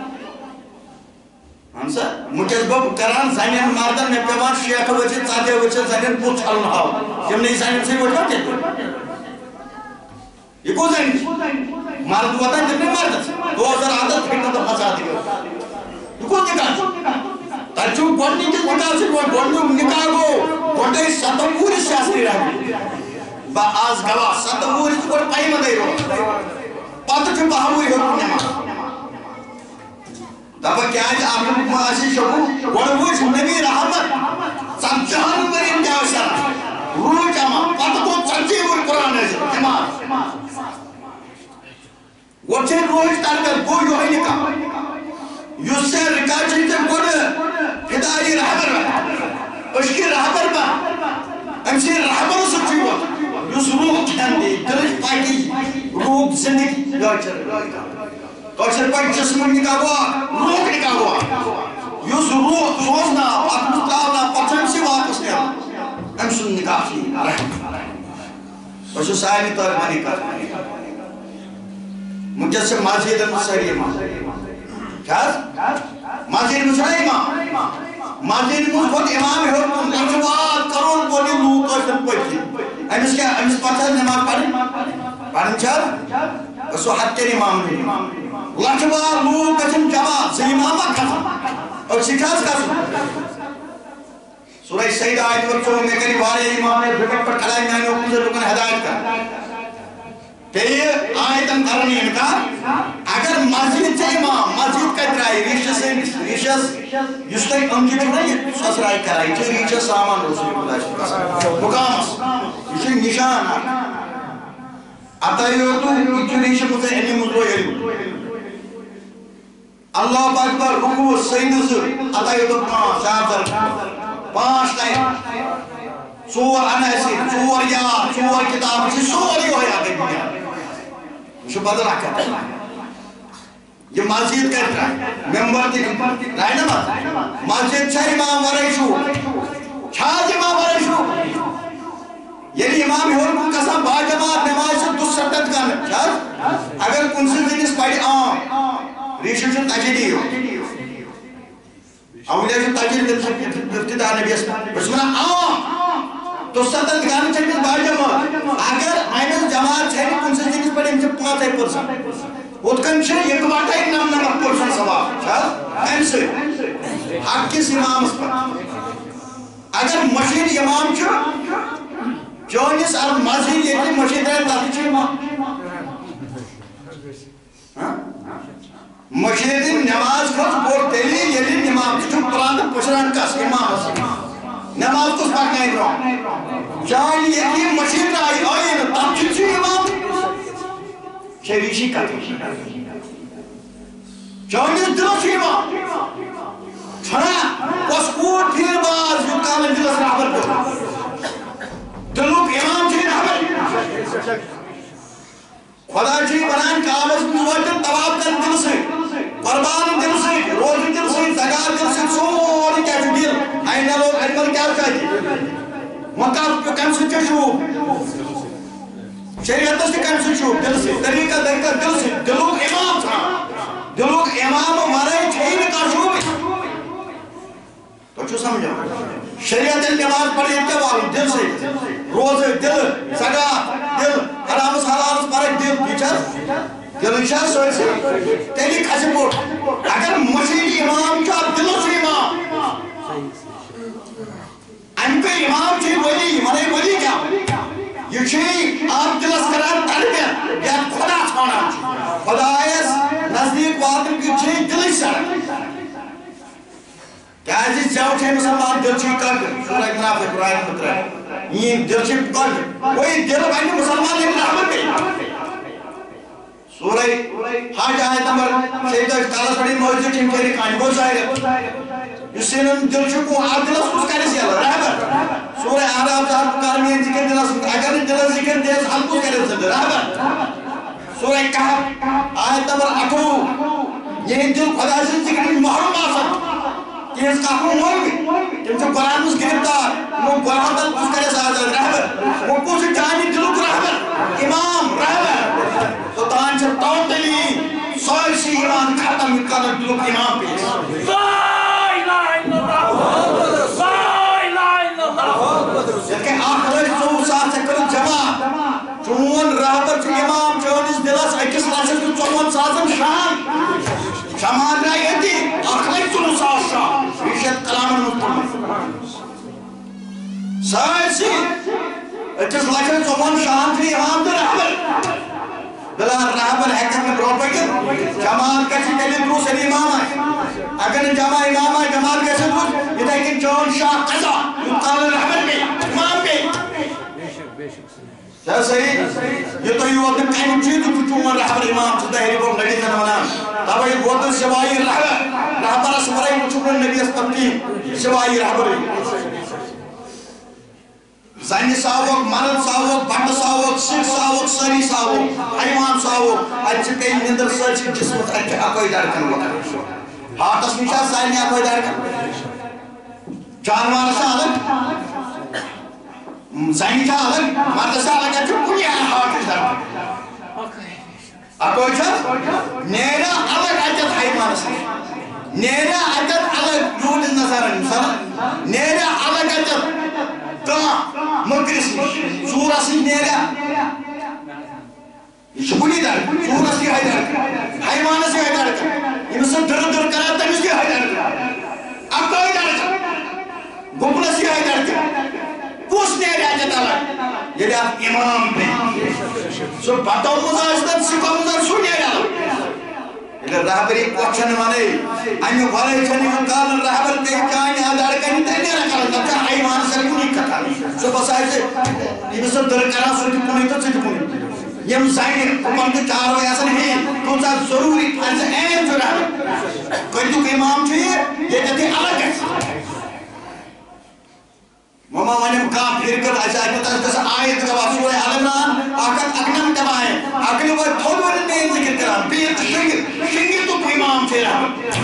ہمسا مجھزبہ کران زینین مردن میں پیوان شیخ وچے چاہتے وچے زینین پوچھ حلن ہاو جب نہیں زینین سے وچے وچے یہ کو زینین مرد ہوتا ہے جب نہیں مرد 2000 عادت پھرنا تو پھنسا دیگا یہ کو نکاح تاچو گوڑنی کس نکاح سے گوڑنی نکاح کو گوڑنی ستموری سیاسی رہی با آز گواہ ستموری سے گوڑ پائی مدے رو پاتو چھو باہوئی حکم نما دبا کیا ہے آپ نے معاشی شکو گوڑوش نبی رحمت سب جہان مرین کیا شرح روح جمع پاتو کو چرچی ہوئی قرآن ہے جماعت وچے روح تارکر گو یو ہی نکاح یس سے رکاچن سے گوڑ فدائی رہبر اشکی رہبر با امسی رہبر سچی ہوا یس روح کھین دی دلش پاکی روح زندگی توچر پاک جسم نکاح ہوا روح نکاح ہوا یس روح سوزنا اپنستاونا پچھن سی واپس نیا امسن نکاح کی رحمت وشو سائنی ترمانی کر مجھے سے ماجید مسئلی کیا ماجید مسئلی ماجید مسئلی امام حکم لجوات کرون بولی لوگ کوشتن پوچھی امس کیا امس پتہ نماز پڑھن چاہر اسو حد کے امام لجوات لوگ کوشتن جماعت سے امامہ کھتا اور سکھاز کھتا سورہ سیدہ آیت ورچوں میں کری بارے امام بھگت پر کھلائی میں نے اپنے رکن ہدایت کر پہلے آیتن کرنی انکا اگر مسجد سے امام مسجد کا ترائی ریشس جس تک امجد چھوڑا یہ سسرائی کرائی چھے ریشس سامان رسول اللہ صلی اللہ علیہ وسلم مقامس یہ چھے نشان اتائیو تو یہ ریشس مجھے علم مجھو علم اللہ پاک پر رکو سید سے اتائیو تو پانچ ٹائم سور انیسی سور یاد سور کتاب سور ہی ہویا گئی دنیا شو بدل آکتا ہے یہ مسجد کرتا ہے ممبر تھی رائے نماز مسجد چھا امام ورائشو چھاز امام ورائشو یعنی امام حرم قسم با جماعت نماز سے دو سرطت کرنے چھاز اگر کنسی دنیس پڑی آم ریشن سے تجیدی ہو اولیاء سے تجیدی ابتدار نبی اسمنا آم تو سرطت کرنے چھاکت با جماعت اگر آئینس جماعت چھائی کنسی دنیس پڑی ہم سے 5% اتکن چھے یک واٹائی نم پورشن سواب چھاز ایم سے حق کس امام اس پر اگر مشہد امام چھو چونیس اب مشہد یہ تھی مشہد رہے تاکہ چھے امام مشہد نماز کھوچ بور دلی یلی امام چھو پراند پشران کس امام اس نماز کس پاک نہیں رہا چاہیے یہ تھی مشہد رہی آئین تب چھے امام شریشی کرتی چونیس دلو شیما چھنا پسکوٹ پھر باز یو کامل دلس رحبر کو دلوک امام چھے رحبر خدا چھے بنان کامل موجن تواب کر دل سے قربان دل سے روز دل سے زگار دل سے سوری کیا چھو دل آئینہ لوگ انمال کیا چاہیے مقاب کم سے چشو شریعت سے کم سے چھو دل سے طریقہ درکہ دل سے دلوگ امام تھا دلوگ امام مرائی چھئی میں کاشو بھی تو چھو سمجھا شریعت نماز پڑھے اتوال دل سے روز دل سگا دل حرام حلال پڑھے دل بیچر دل انشاء سوئے سے تیلی کھسی پوٹ اگر مشہد امام کا دلو سے امام ان پہ امام چھئی ولی مرائی ولی کیا یہ یہ آپ دلس کران تربیت یا خدا چھانا خدایس نزدیک واتن کی دل سڑک کیا زیو مسلمان دل کٹ سورہ منافق قرآن مطرح یہ دل کٹ کوئی دل بنی مسلمان لیکن رحمت گئی سورہ حج آیت نمبر 36 تعالیٰ بڑی موجود چنکری کھانی بہت ظاہر اس سے ان دل کو آپ دل اس کرے سے اللہ رحمت سورہ اعراف صاحب کارمین ذکر دل اگر دل ذکر دے حل کو کرے سے رحمت سورہ کہف آیت نمبر 18 یہ دل خدا سے ذکر محروم آسن اس کا حکم ہوگی تم سے قرآن اس گرفتار وہ قرآن تل اس کرے ساتھ رہبر وہ کچھ جانی دلو کو رہبر امام رہبر تو تان سے ٹوٹلی سوئسی ایمان ختم کر دلو امام پیس لا الہ الا اللہ لا الہ الا اللہ لیکن آخر سو ساتھ سے کر جمع چون رہبر چون امام چون اس دلس اکس لاشت چون ساتھ شان شمان رہی ہے اخلاق چون ساتھ شان ریشت کلام المطلب سائنسی اکس لاشت چون شان تھی امام در رہبر بلا رہبر حکم میں پروپیکر جماعت کسی کلی دروس امام ہے اگر جماع امام ہے جماعت کسی دروس یہ لیکن چون شاہ قضا یقال رہبر میں امام میں کیا صحیح یہ تو یہ وقت کہیں چیز تو چون رہبر امام سے دہری پر لڑی میں نمانا تب یہ وقت سوائی رہبر اسمرائی مچھوڑ نبی استقیم سوائی رہبر زانی ساوک، مرد ساوک، بند ساوک، سکھ ساوک، سری ساوک، حیوان ساوک اچھے کئی نندر سرچی جسمت اچھے اکوئی دارکن وقت ہاتھ نیچا سائنی اکوئی دارکن جانوار سا الگ زانی سا الگ مرد سا الگ اچھے کنی ہاتھ دارکن اکوئی چھا نیرہ الگ اچھت حیوان سا نیرہ اچھت الگ یود نظر نیرہ الگ اچھت مکرس سورہ سی نیرہ یہ شکلی دار سورہ سی ہائی دار حیوان سی ہائی دار یہ مثل در در کرا تمیز کی ہائی دار اب کوئی دار گھپنا سی ہائی دار پوچھ نیرہ جتا لگ یہ آپ امام پہ سو باتوں مزاجدن سکھا مزاج سو نیرہ اگر رہبری کوچھن مانے انہی والے چھنے کال رہبر تے چاہنے آدھار کنی تے نیرہ کرتا تھا حیوان سے کنی کتا سو بس آئے سے یہ مثل در کرا سو کی پونی تو چیز پونی یہ مسائن کپن کے چار ہوئے ایسا نہیں تو چاہ ضروری ایسا اہم جو رہبر کوئی تو امام چھئے یہ کہتے الگ ہے ماما مانے مقام پھر کر ایسا جیسا آیت کا سورہ عالمان آقت اکنم دمائے اگلے وہ تھوڑ بڑے میں ذکر کرام بیت شنگر تو امام سے رہا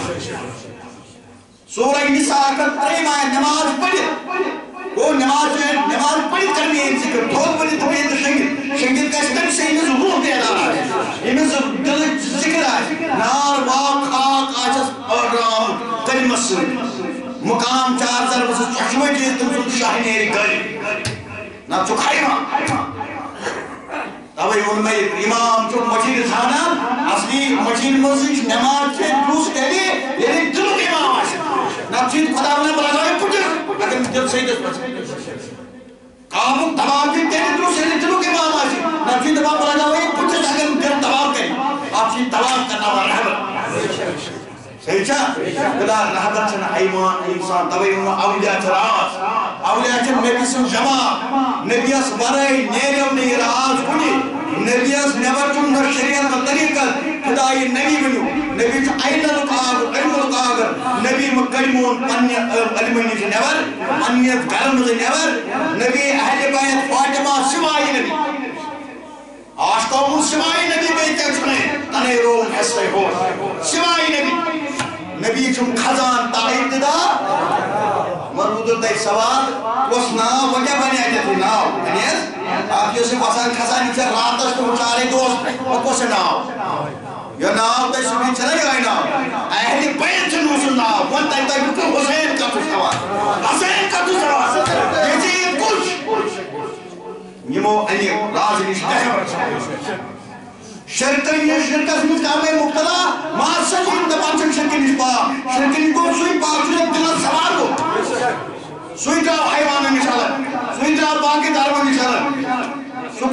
سورہ نساء آقت پریم آئے نماز پڑھ وہ نماز پڑھ کرنی ہے ذکر تھوڑ بڑے تو بیت شنگر کا اسکر سے انہیں روح دے رہا ہے انہیں دل ذکر آئے نار واق خاک آجس اور رام کلمہ سن مقام چار سر بس چشمہ جیز تم سن شاہ نیری گلی نا چکھائی ماں تبای ان میں امام چون مجید تھانا اصلی مجید مزیش نماز کے دروس کہلی یعنی دلو کے امام آشد نا چیز خدا نے بلا جائے پوچھر اگر دل صحیح دس پچھر کامک دباو کی تیری دروس یعنی دلو کے امام آشد نا چیز دباو بلا جائے پوچھر اگر دل دباو کری آپ چیز دباو کرنا ہوا رہبر صحیح چھا بلا رہبت چھنا حیوان انسان تبای انہوں اولیاء چھراز اولیاء چھن نبی سن جمع نبی اس برائی نیرم نہیں راز کنی نبی اس نیور چن در شریعت و طریقت خدای نبی بنو نبی چھن این لکاغر علم لکاغر نبی مکلمون علمانی چھن نیور انیت گرم چھن نیور نبی اہل بیت فاطمہ سوائی نبی آشتاؤں سوائی نبی بیتے چھنے تنے روم حصے ہو سوائی نبی نبی چھن خزان تا ابتدا مربوط دائی سوال اس ناو وجہ بنی آئیتے تھی ناو انیس آپ یہ سے واسان خزانی چھے راتش تو چارے دوست وہ سے ناو یہ ناو دائی سبھی چھنے گئی ناو اہلی بیت چھن مسل ناو ون تائی تائی بکر حسین کا تو سوال حسین کا تو سوال یہ چیز کچھ نمو انی رازنیش دہر شرکن یہ شرکت مجھے مقتدا ماں سجین دبان سے شرکن اس پاک شرکن کو سوئی پاک سوئی دلت سوال کو سوئی جاؤ حیوان نشالت سوئی جاؤ باقی دارو نشالت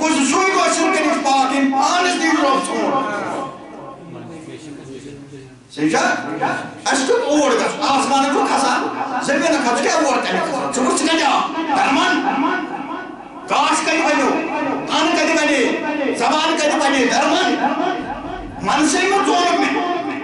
سمجھا اس کو اوڑ گا آسمان کو کھسان زمین کھس کیا اوڑ کرنے چھوڑ چکا جا درمان کاش کدی بنو ان کدی بنے زبان کدی بنے درمان من سے مت زور میں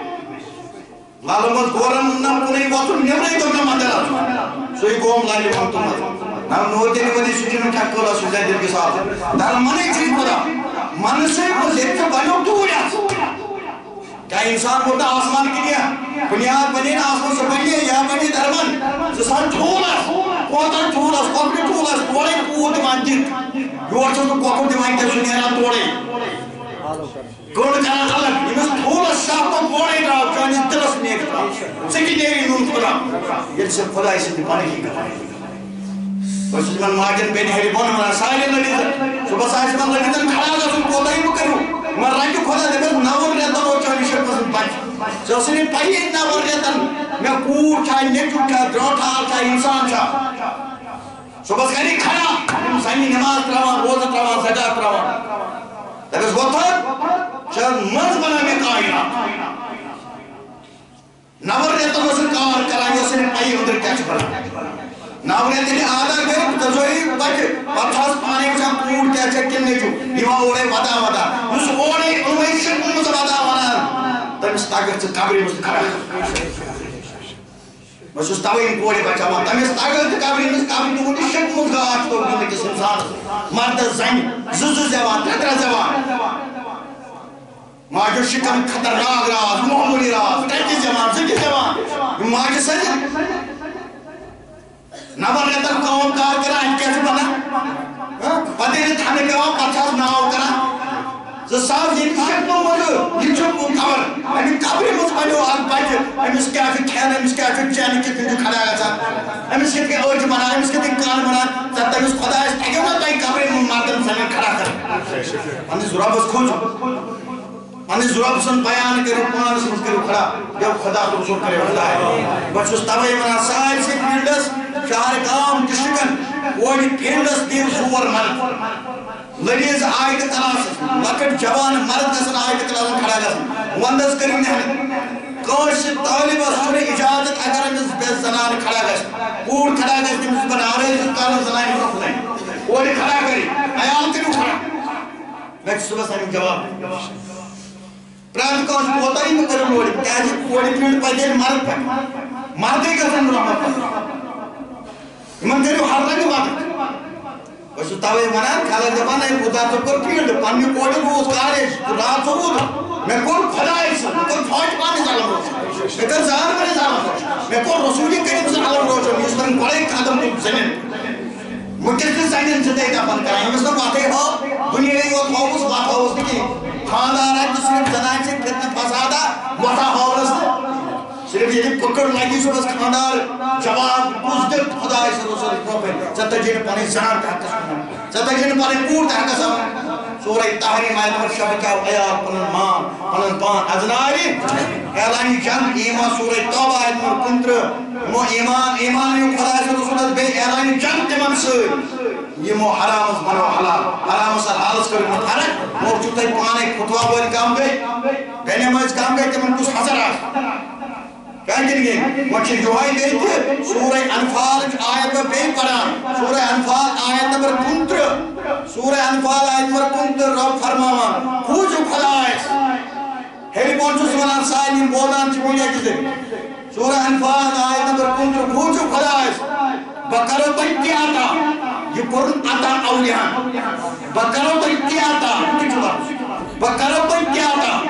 لالمت گورم نہ پوری وقت نیبرے تو نہ مندر سوئی قوم لالی وقت مت نہ نوتے نے ودی سوچ میں ٹھک کولا سوچا دل کے ساتھ درمان ایک چیز پڑا من سے مت ایک بنو تو یا کیا انسان ہوتا آسمان کی لیا بنیاد بنی نا آسمان سے بنی ہے یا بنی درمان جسان ٹھولس کوتر ٹھولس کوکر ٹھولس توڑے کوت مانجد یور چھو تو کوکر دیوائن کے سنیرہ توڑے گوڑ کرنا الگ یہ ٹھولس شاہ تو توڑے گا چانی دلس نیک تھا سکی نیری نون خدا یہ سے خدا اسے دیپانے کی کرا بس من ماجن بین ہری بون منا سائلے لگی صبح سائل من لگی تن کھڑا گا سن کوتا ہی بکرو من رنگ خدا دے بس ناور رہتا وہ چانی شک پسند پانچ جو سنی پہی ناور رہتا میں کور چاہی نیچو چاہی دروٹھا چاہی انسان چاہی صبح سکری کھڑا سائنی نماز تراوان روز تراوان زکاة تراوان لیکن گوتھا شاید مرز بنا میں کائنا ناور رہتا وہ سن کار کرائیں وہ سن پہی اندر کیا چھپڑا ناور رہتا نے آدھا گئے تجوئی بچ پتھاس پانے کچھا کور کیا چکن نیچو یہ اوڑے ودا ودا اس اوڑے انوی شک مجھے ودا ودا تم اس طاقت سے کابری مجھے کھڑا بس اس تاوئی ان کوڑے بچا ماں تم اس طاقت سے کابری تو شک مجھے آج تو بندے کس انسان مرد زن زز زوان تتر زوان ماجو شکم خطرناک راز معمولی راز تیتی زمان زکی زمان ماجو سجن نبر رہتا قوم کار کرا ان کیسے بنا پتیرے تھانے کے وہاں پچھاس ناؤ کرا زصاف یہ شکموں مجھو یہ چھکموں کور امی کبری مجھ بنو آگ بچ امی اس کے آفی کھیل امی اس کے آفی چینی کے کنجو کھڑا گا سا امی اس کے اوج بنا امی اس کے کان بنا سب تک اس خدا اس تکیو نا تائی کبری مردم سنن کھڑا کر انہی ضرور بس کھوج انہی ضرور سن بیان کرو پان سمجھ کرو کھڑا جب خدا تو رسول کرے خدا ہے بس اس تاوئی منا سائل سے پیلڈس شہر کام کشکن وہی پیلڈس دیر زور مرد لڑیز آیت کلاس لکٹ جوان مرد کسن آیت کلاس کھڑا گا وندس کریم نے کوش طالب سنے اجازت اگر انس بے زنان کھڑا گا پور کھڑا گا اس بنا رہے ہیں کالا زنان رکھ لیں وہی کھڑا کری ایام تیرو کھڑا میں صبح سنیم جواب پران کوش پوتا ہی مکرم وہی کہا وہی پیڑ پہلے مرد پہ مردے کا سن رحمت پہ من کریو ہر رنگ بات بس تاوے منان کھالا زبان ہے خدا تو کر پیڑ پانی کوڑی روز کاریش رات سبود میں کون خدای سے میں کون فوج پانی ظالم روش میں کون زہر بنے ظالم روش میں کون رسولی کریم سے علم روش میں اس پر بڑے قدم تو زمین مجھے سے زمین سے دیتا بند کرائیں ہم اس میں باتیں ہو دنیا ہی وہ خوفس بات ہو اس کی خاندار ہے جس میں زنائن سے کتنے فسادہ وطا ہو رسل صرف یہ پکڑ لگی سو بس خاندار جواب بزدر خدای سے رسول پروفیٹ زدہ جن پانے زنان کا حقہ سننا زدہ جن پانے پور کا حقہ سننا سورہ تحریم آیت پر شبکہ و آیات پنن مان پنن پان ازناری اعلانی جنگ ایمان سورہ توبہ آیت پر کنتر مو ایمان یوں خدای سے رسول بے اعلانی جنگ تمام سے یہ مو حرام از بنو حلال حرام از حالس کر متحرک مو چوتے پانے خطوہ بولی کام گئے بینے مجھ کام گئے تمام کچھ حضر آج کہتے گئے وچھے جوہائی گئی تھے سورہ انفال آیت میں بے پڑھان سورہ انفال آیت نمبر 15 سورہ انفال آیت نمبر 15 رب فرماوان خوجو خدایس ہیلی پونچو سمانان سائنین بودان چی بولیے کسے سورہ انفال آیت نمبر 15 خوجو خدایس بکرو تکی آتا یہ قرن آتا اولیان بکرو تکی آتا بکرو تکی آتا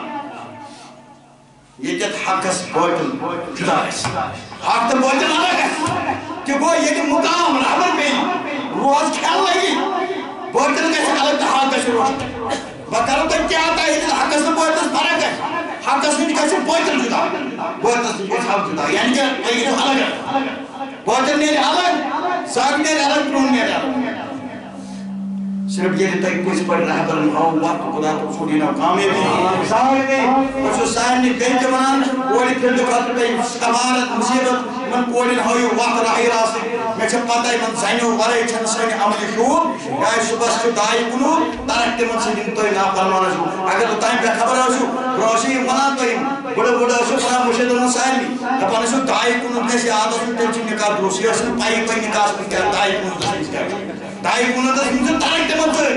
یہ جت حقس بوجل جدا ہے حق تو بوجل الگ ہے کہ وہ یہ مقام رحمت میں روز کھیل لگی بوجل کیسے الگ تھا حقس روز بکروں تو کیا آتا ہے حقس تو بوجل فرق ہے حقس میں کیسے بوجل جدا بوجل سے حق جدا یعنی کہ یہ تو الگ ہے بوجل میرے الگ ساگ میرے الگ پرون میرے الگ صرف یہ دیتا ہے کچھ پر رہبر المحاو وقت خدا تو سوڑی نہ کامی بھی سامنے میں اور جو سائن نے بیٹھ بنان وہی پھر جو خاطر پہ سکمارت مصیبت من کورین ہٲیِو وَتھ راہی راست مےٚ چھِ پتہ یِمن زَنیو وَرٲے چھَنہٕ سٲنۍ عملہِ شوٗب کیٛازِ صُبحس چھُ 2:19 ترک تِمن سۭتۍ تُہۍ نافرمان ٲسِو اگر نہٕ تَمہِ پٮ۪ٹھ خبر ٲسِو برٛونٛہہ ٲسِو یِم وَنان تُہۍ بٕڑٕ ٲسِو وَنان مُرشِدَن سارنٕے دَپان ٲسِو 2:19 گژھِ یاد آسُن تیٚلہِ چھُ نِکاح درٛوٚس یہِ ٲس نہٕ پَیی تۄہہِ نِکاحس منٛز کیٛاہ 2:19 گژھِ کیٛاہ 2:19 یِم چھِ ترک تِمن سۭتۍ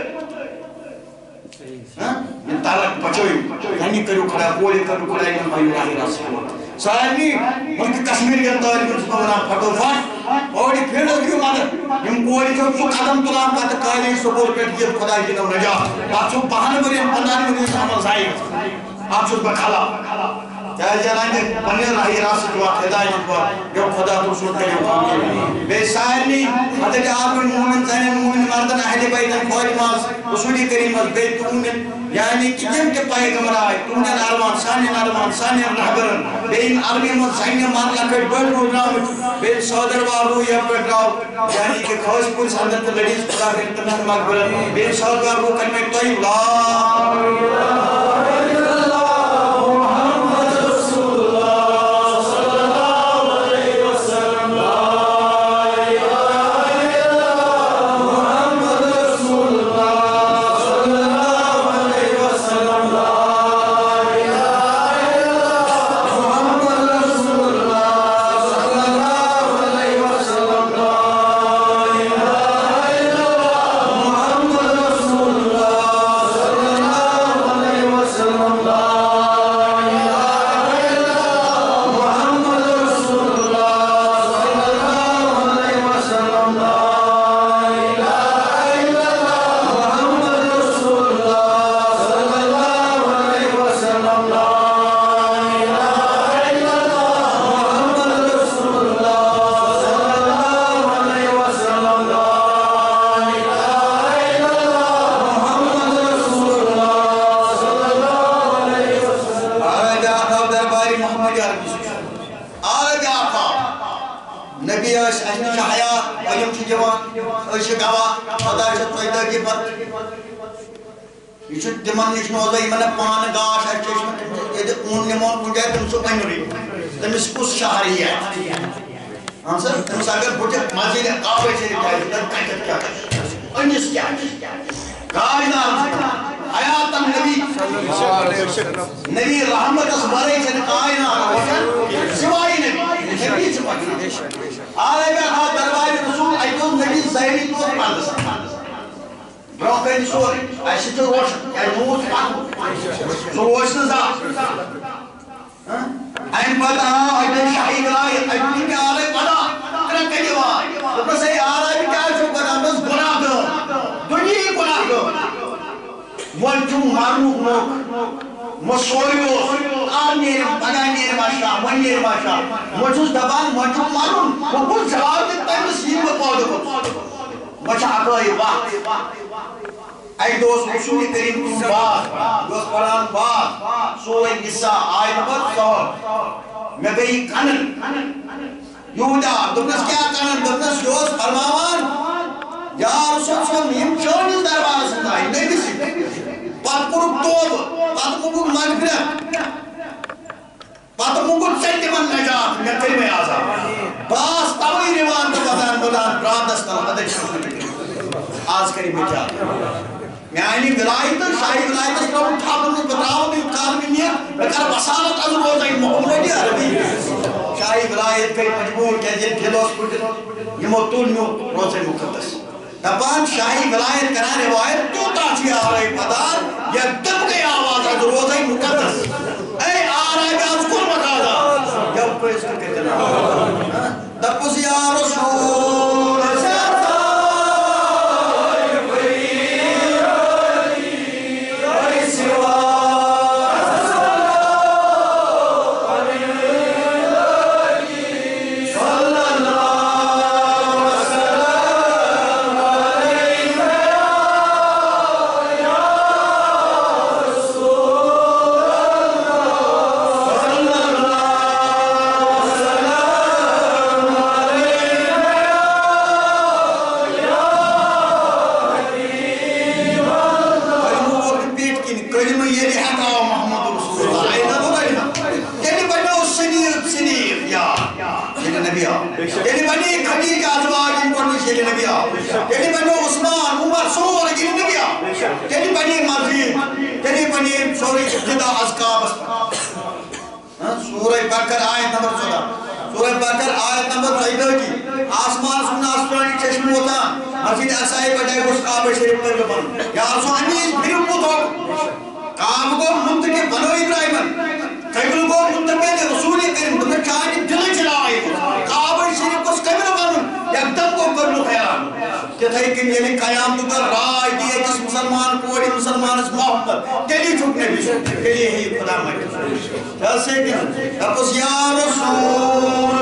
تلک بچٲیِو یعنی کٔرِو کھڑا کورِ کٔرِو کھڑا یِمن ہٲیِو راہی راست سارنٕے مُلکہٕ کشمیٖرکٮ۪ن طٲلبہٕ چھُس بہٕ وَنان پھٹوفٹ اورٕ فیٖلڈس دِیِو مدد یِم کورِ چھَو سُہ قدم تُلان پتہٕ قٲلیٖن سکوٗل پٮ۪ٹھ یہِ خۄداے دِنو نجات پتہٕ چھُ 10 ؤرۍین 15 ؤرۍین سُہ عمل ضایع اتھ چھُس بہٕ خلاف کیٛازِ انہِ پننہِ راہی راست وَتھ ہدایت وَتھ یوٚم خۄدا تہٕ رسوٗل کٔرِو بیٚیہِ سارنٕے حضرت آمٕنۍ مومِن زنٮ۪ن مومِن مردن اہلِ بیتن فاطمہس رسوٗلِ کریٖمس بیٚیہِ تُہنٛدٮ۪ن یعنی کہ تِم تہِ پیغمبر آے تُہنٛدٮ۪ن ارمان سانٮ۪ن رہبرن بیٚیہِ یِم عربی منٛز زنہِ مرد لۄکٕٹۍ بٔڑۍ روزنٲومٕتۍ بیٚیہِ صدر بابو یَپٲرۍ درٛاو یعنی کہ خٲص پوٗرِس انٛدر تہٕ لٔڑِس خۄدا کٔرِنۍ تٔمِس مغفرت بیٚیہِ صدر بابو کَرِ تۄہہِ نبی رحمت اس بارے چھن کائنات وطن سوائے نبی آلے میں خواہ دربار رسول ایتون نبی ظاہری طور پاندس برون کہیں سور ایسی تو روشن یا نوز پاک سو روشن زا این پتہ ایتون شاہی گلائی ایتون کے آلے پڑا کرن کہیں وہاں بس ای آلے بھی کیا چھو کرا بس گناہ دو دنیا ہی گناہ دو وانچو مارنو نوک مسوریوس آنیر بگانیر باشا منیر باشا مجھوز دبان مجھو مارون وہ جواب دیتا ہے مسیم بپاؤ دکھو مجھا اگلائی وقت ای دوست رسول کریم کن بات دوست قرآن بات سورہ نساء آیت پر سور میں گئی کنن یہودا دبنس کیا کنن دبنس دوست فرماوان یا رسول صلی ہم چونیز دربار سنائی نہیں بسی پات کرو توب پات کرو مغفرت پات کرو چلتی من نجات میں کلمہ آزاد باس تاوی روان تو بدان بلان بران دستان مدد شکر آز کری مجاد یعنی ولایت شاہی ولایت اس کرو ٹھاکر میں بتراؤ بھی کارمی نہیں بکر بسالت از روزائی محمدی عربی شاہی ولایت کئی مجبور کیا جن جلوس پوٹن یہ موتون میں روزائی مقدس دبان شاہی ولایت کرا روایت تو تاچی آرائی پدار یا دب گئی آواز از روزائی مقدس اے آرائی بھی از کل مقادا یا پریس کر کے جنا دبس یا رسول یعنی بنی خدیجہ ازواج ان کو نشیل نبی آ یعنی بنی عثمان عمر سور گل نبی آ یعنی بنی مزید یعنی بنی سوری جدا ازکاب سورہ بقرہ آیت نمبر 14 سورہ بقرہ آیت نمبر 14 آسمان سن آسمانی چشم ہوتا مسجد اصائی بجائے اس کعبہ شریف پر بن یا رسول امیز پھر پوت ہو کام کو منتقل بنو ابراہیمن قبل کو منتقل رسول کریم تمہیں چاہنی دل چلائی کعبہ شریف کو قبل بنن یک دم کو کرنو خیال کہ تھے کہ یعنی قیام تو کر رائے دیئے کس مسلمان کوئی مسلمان اس محبت تیلی چھکنے بھی تیلی ہی خدا مجھے جیسے کہ اپس یا رسول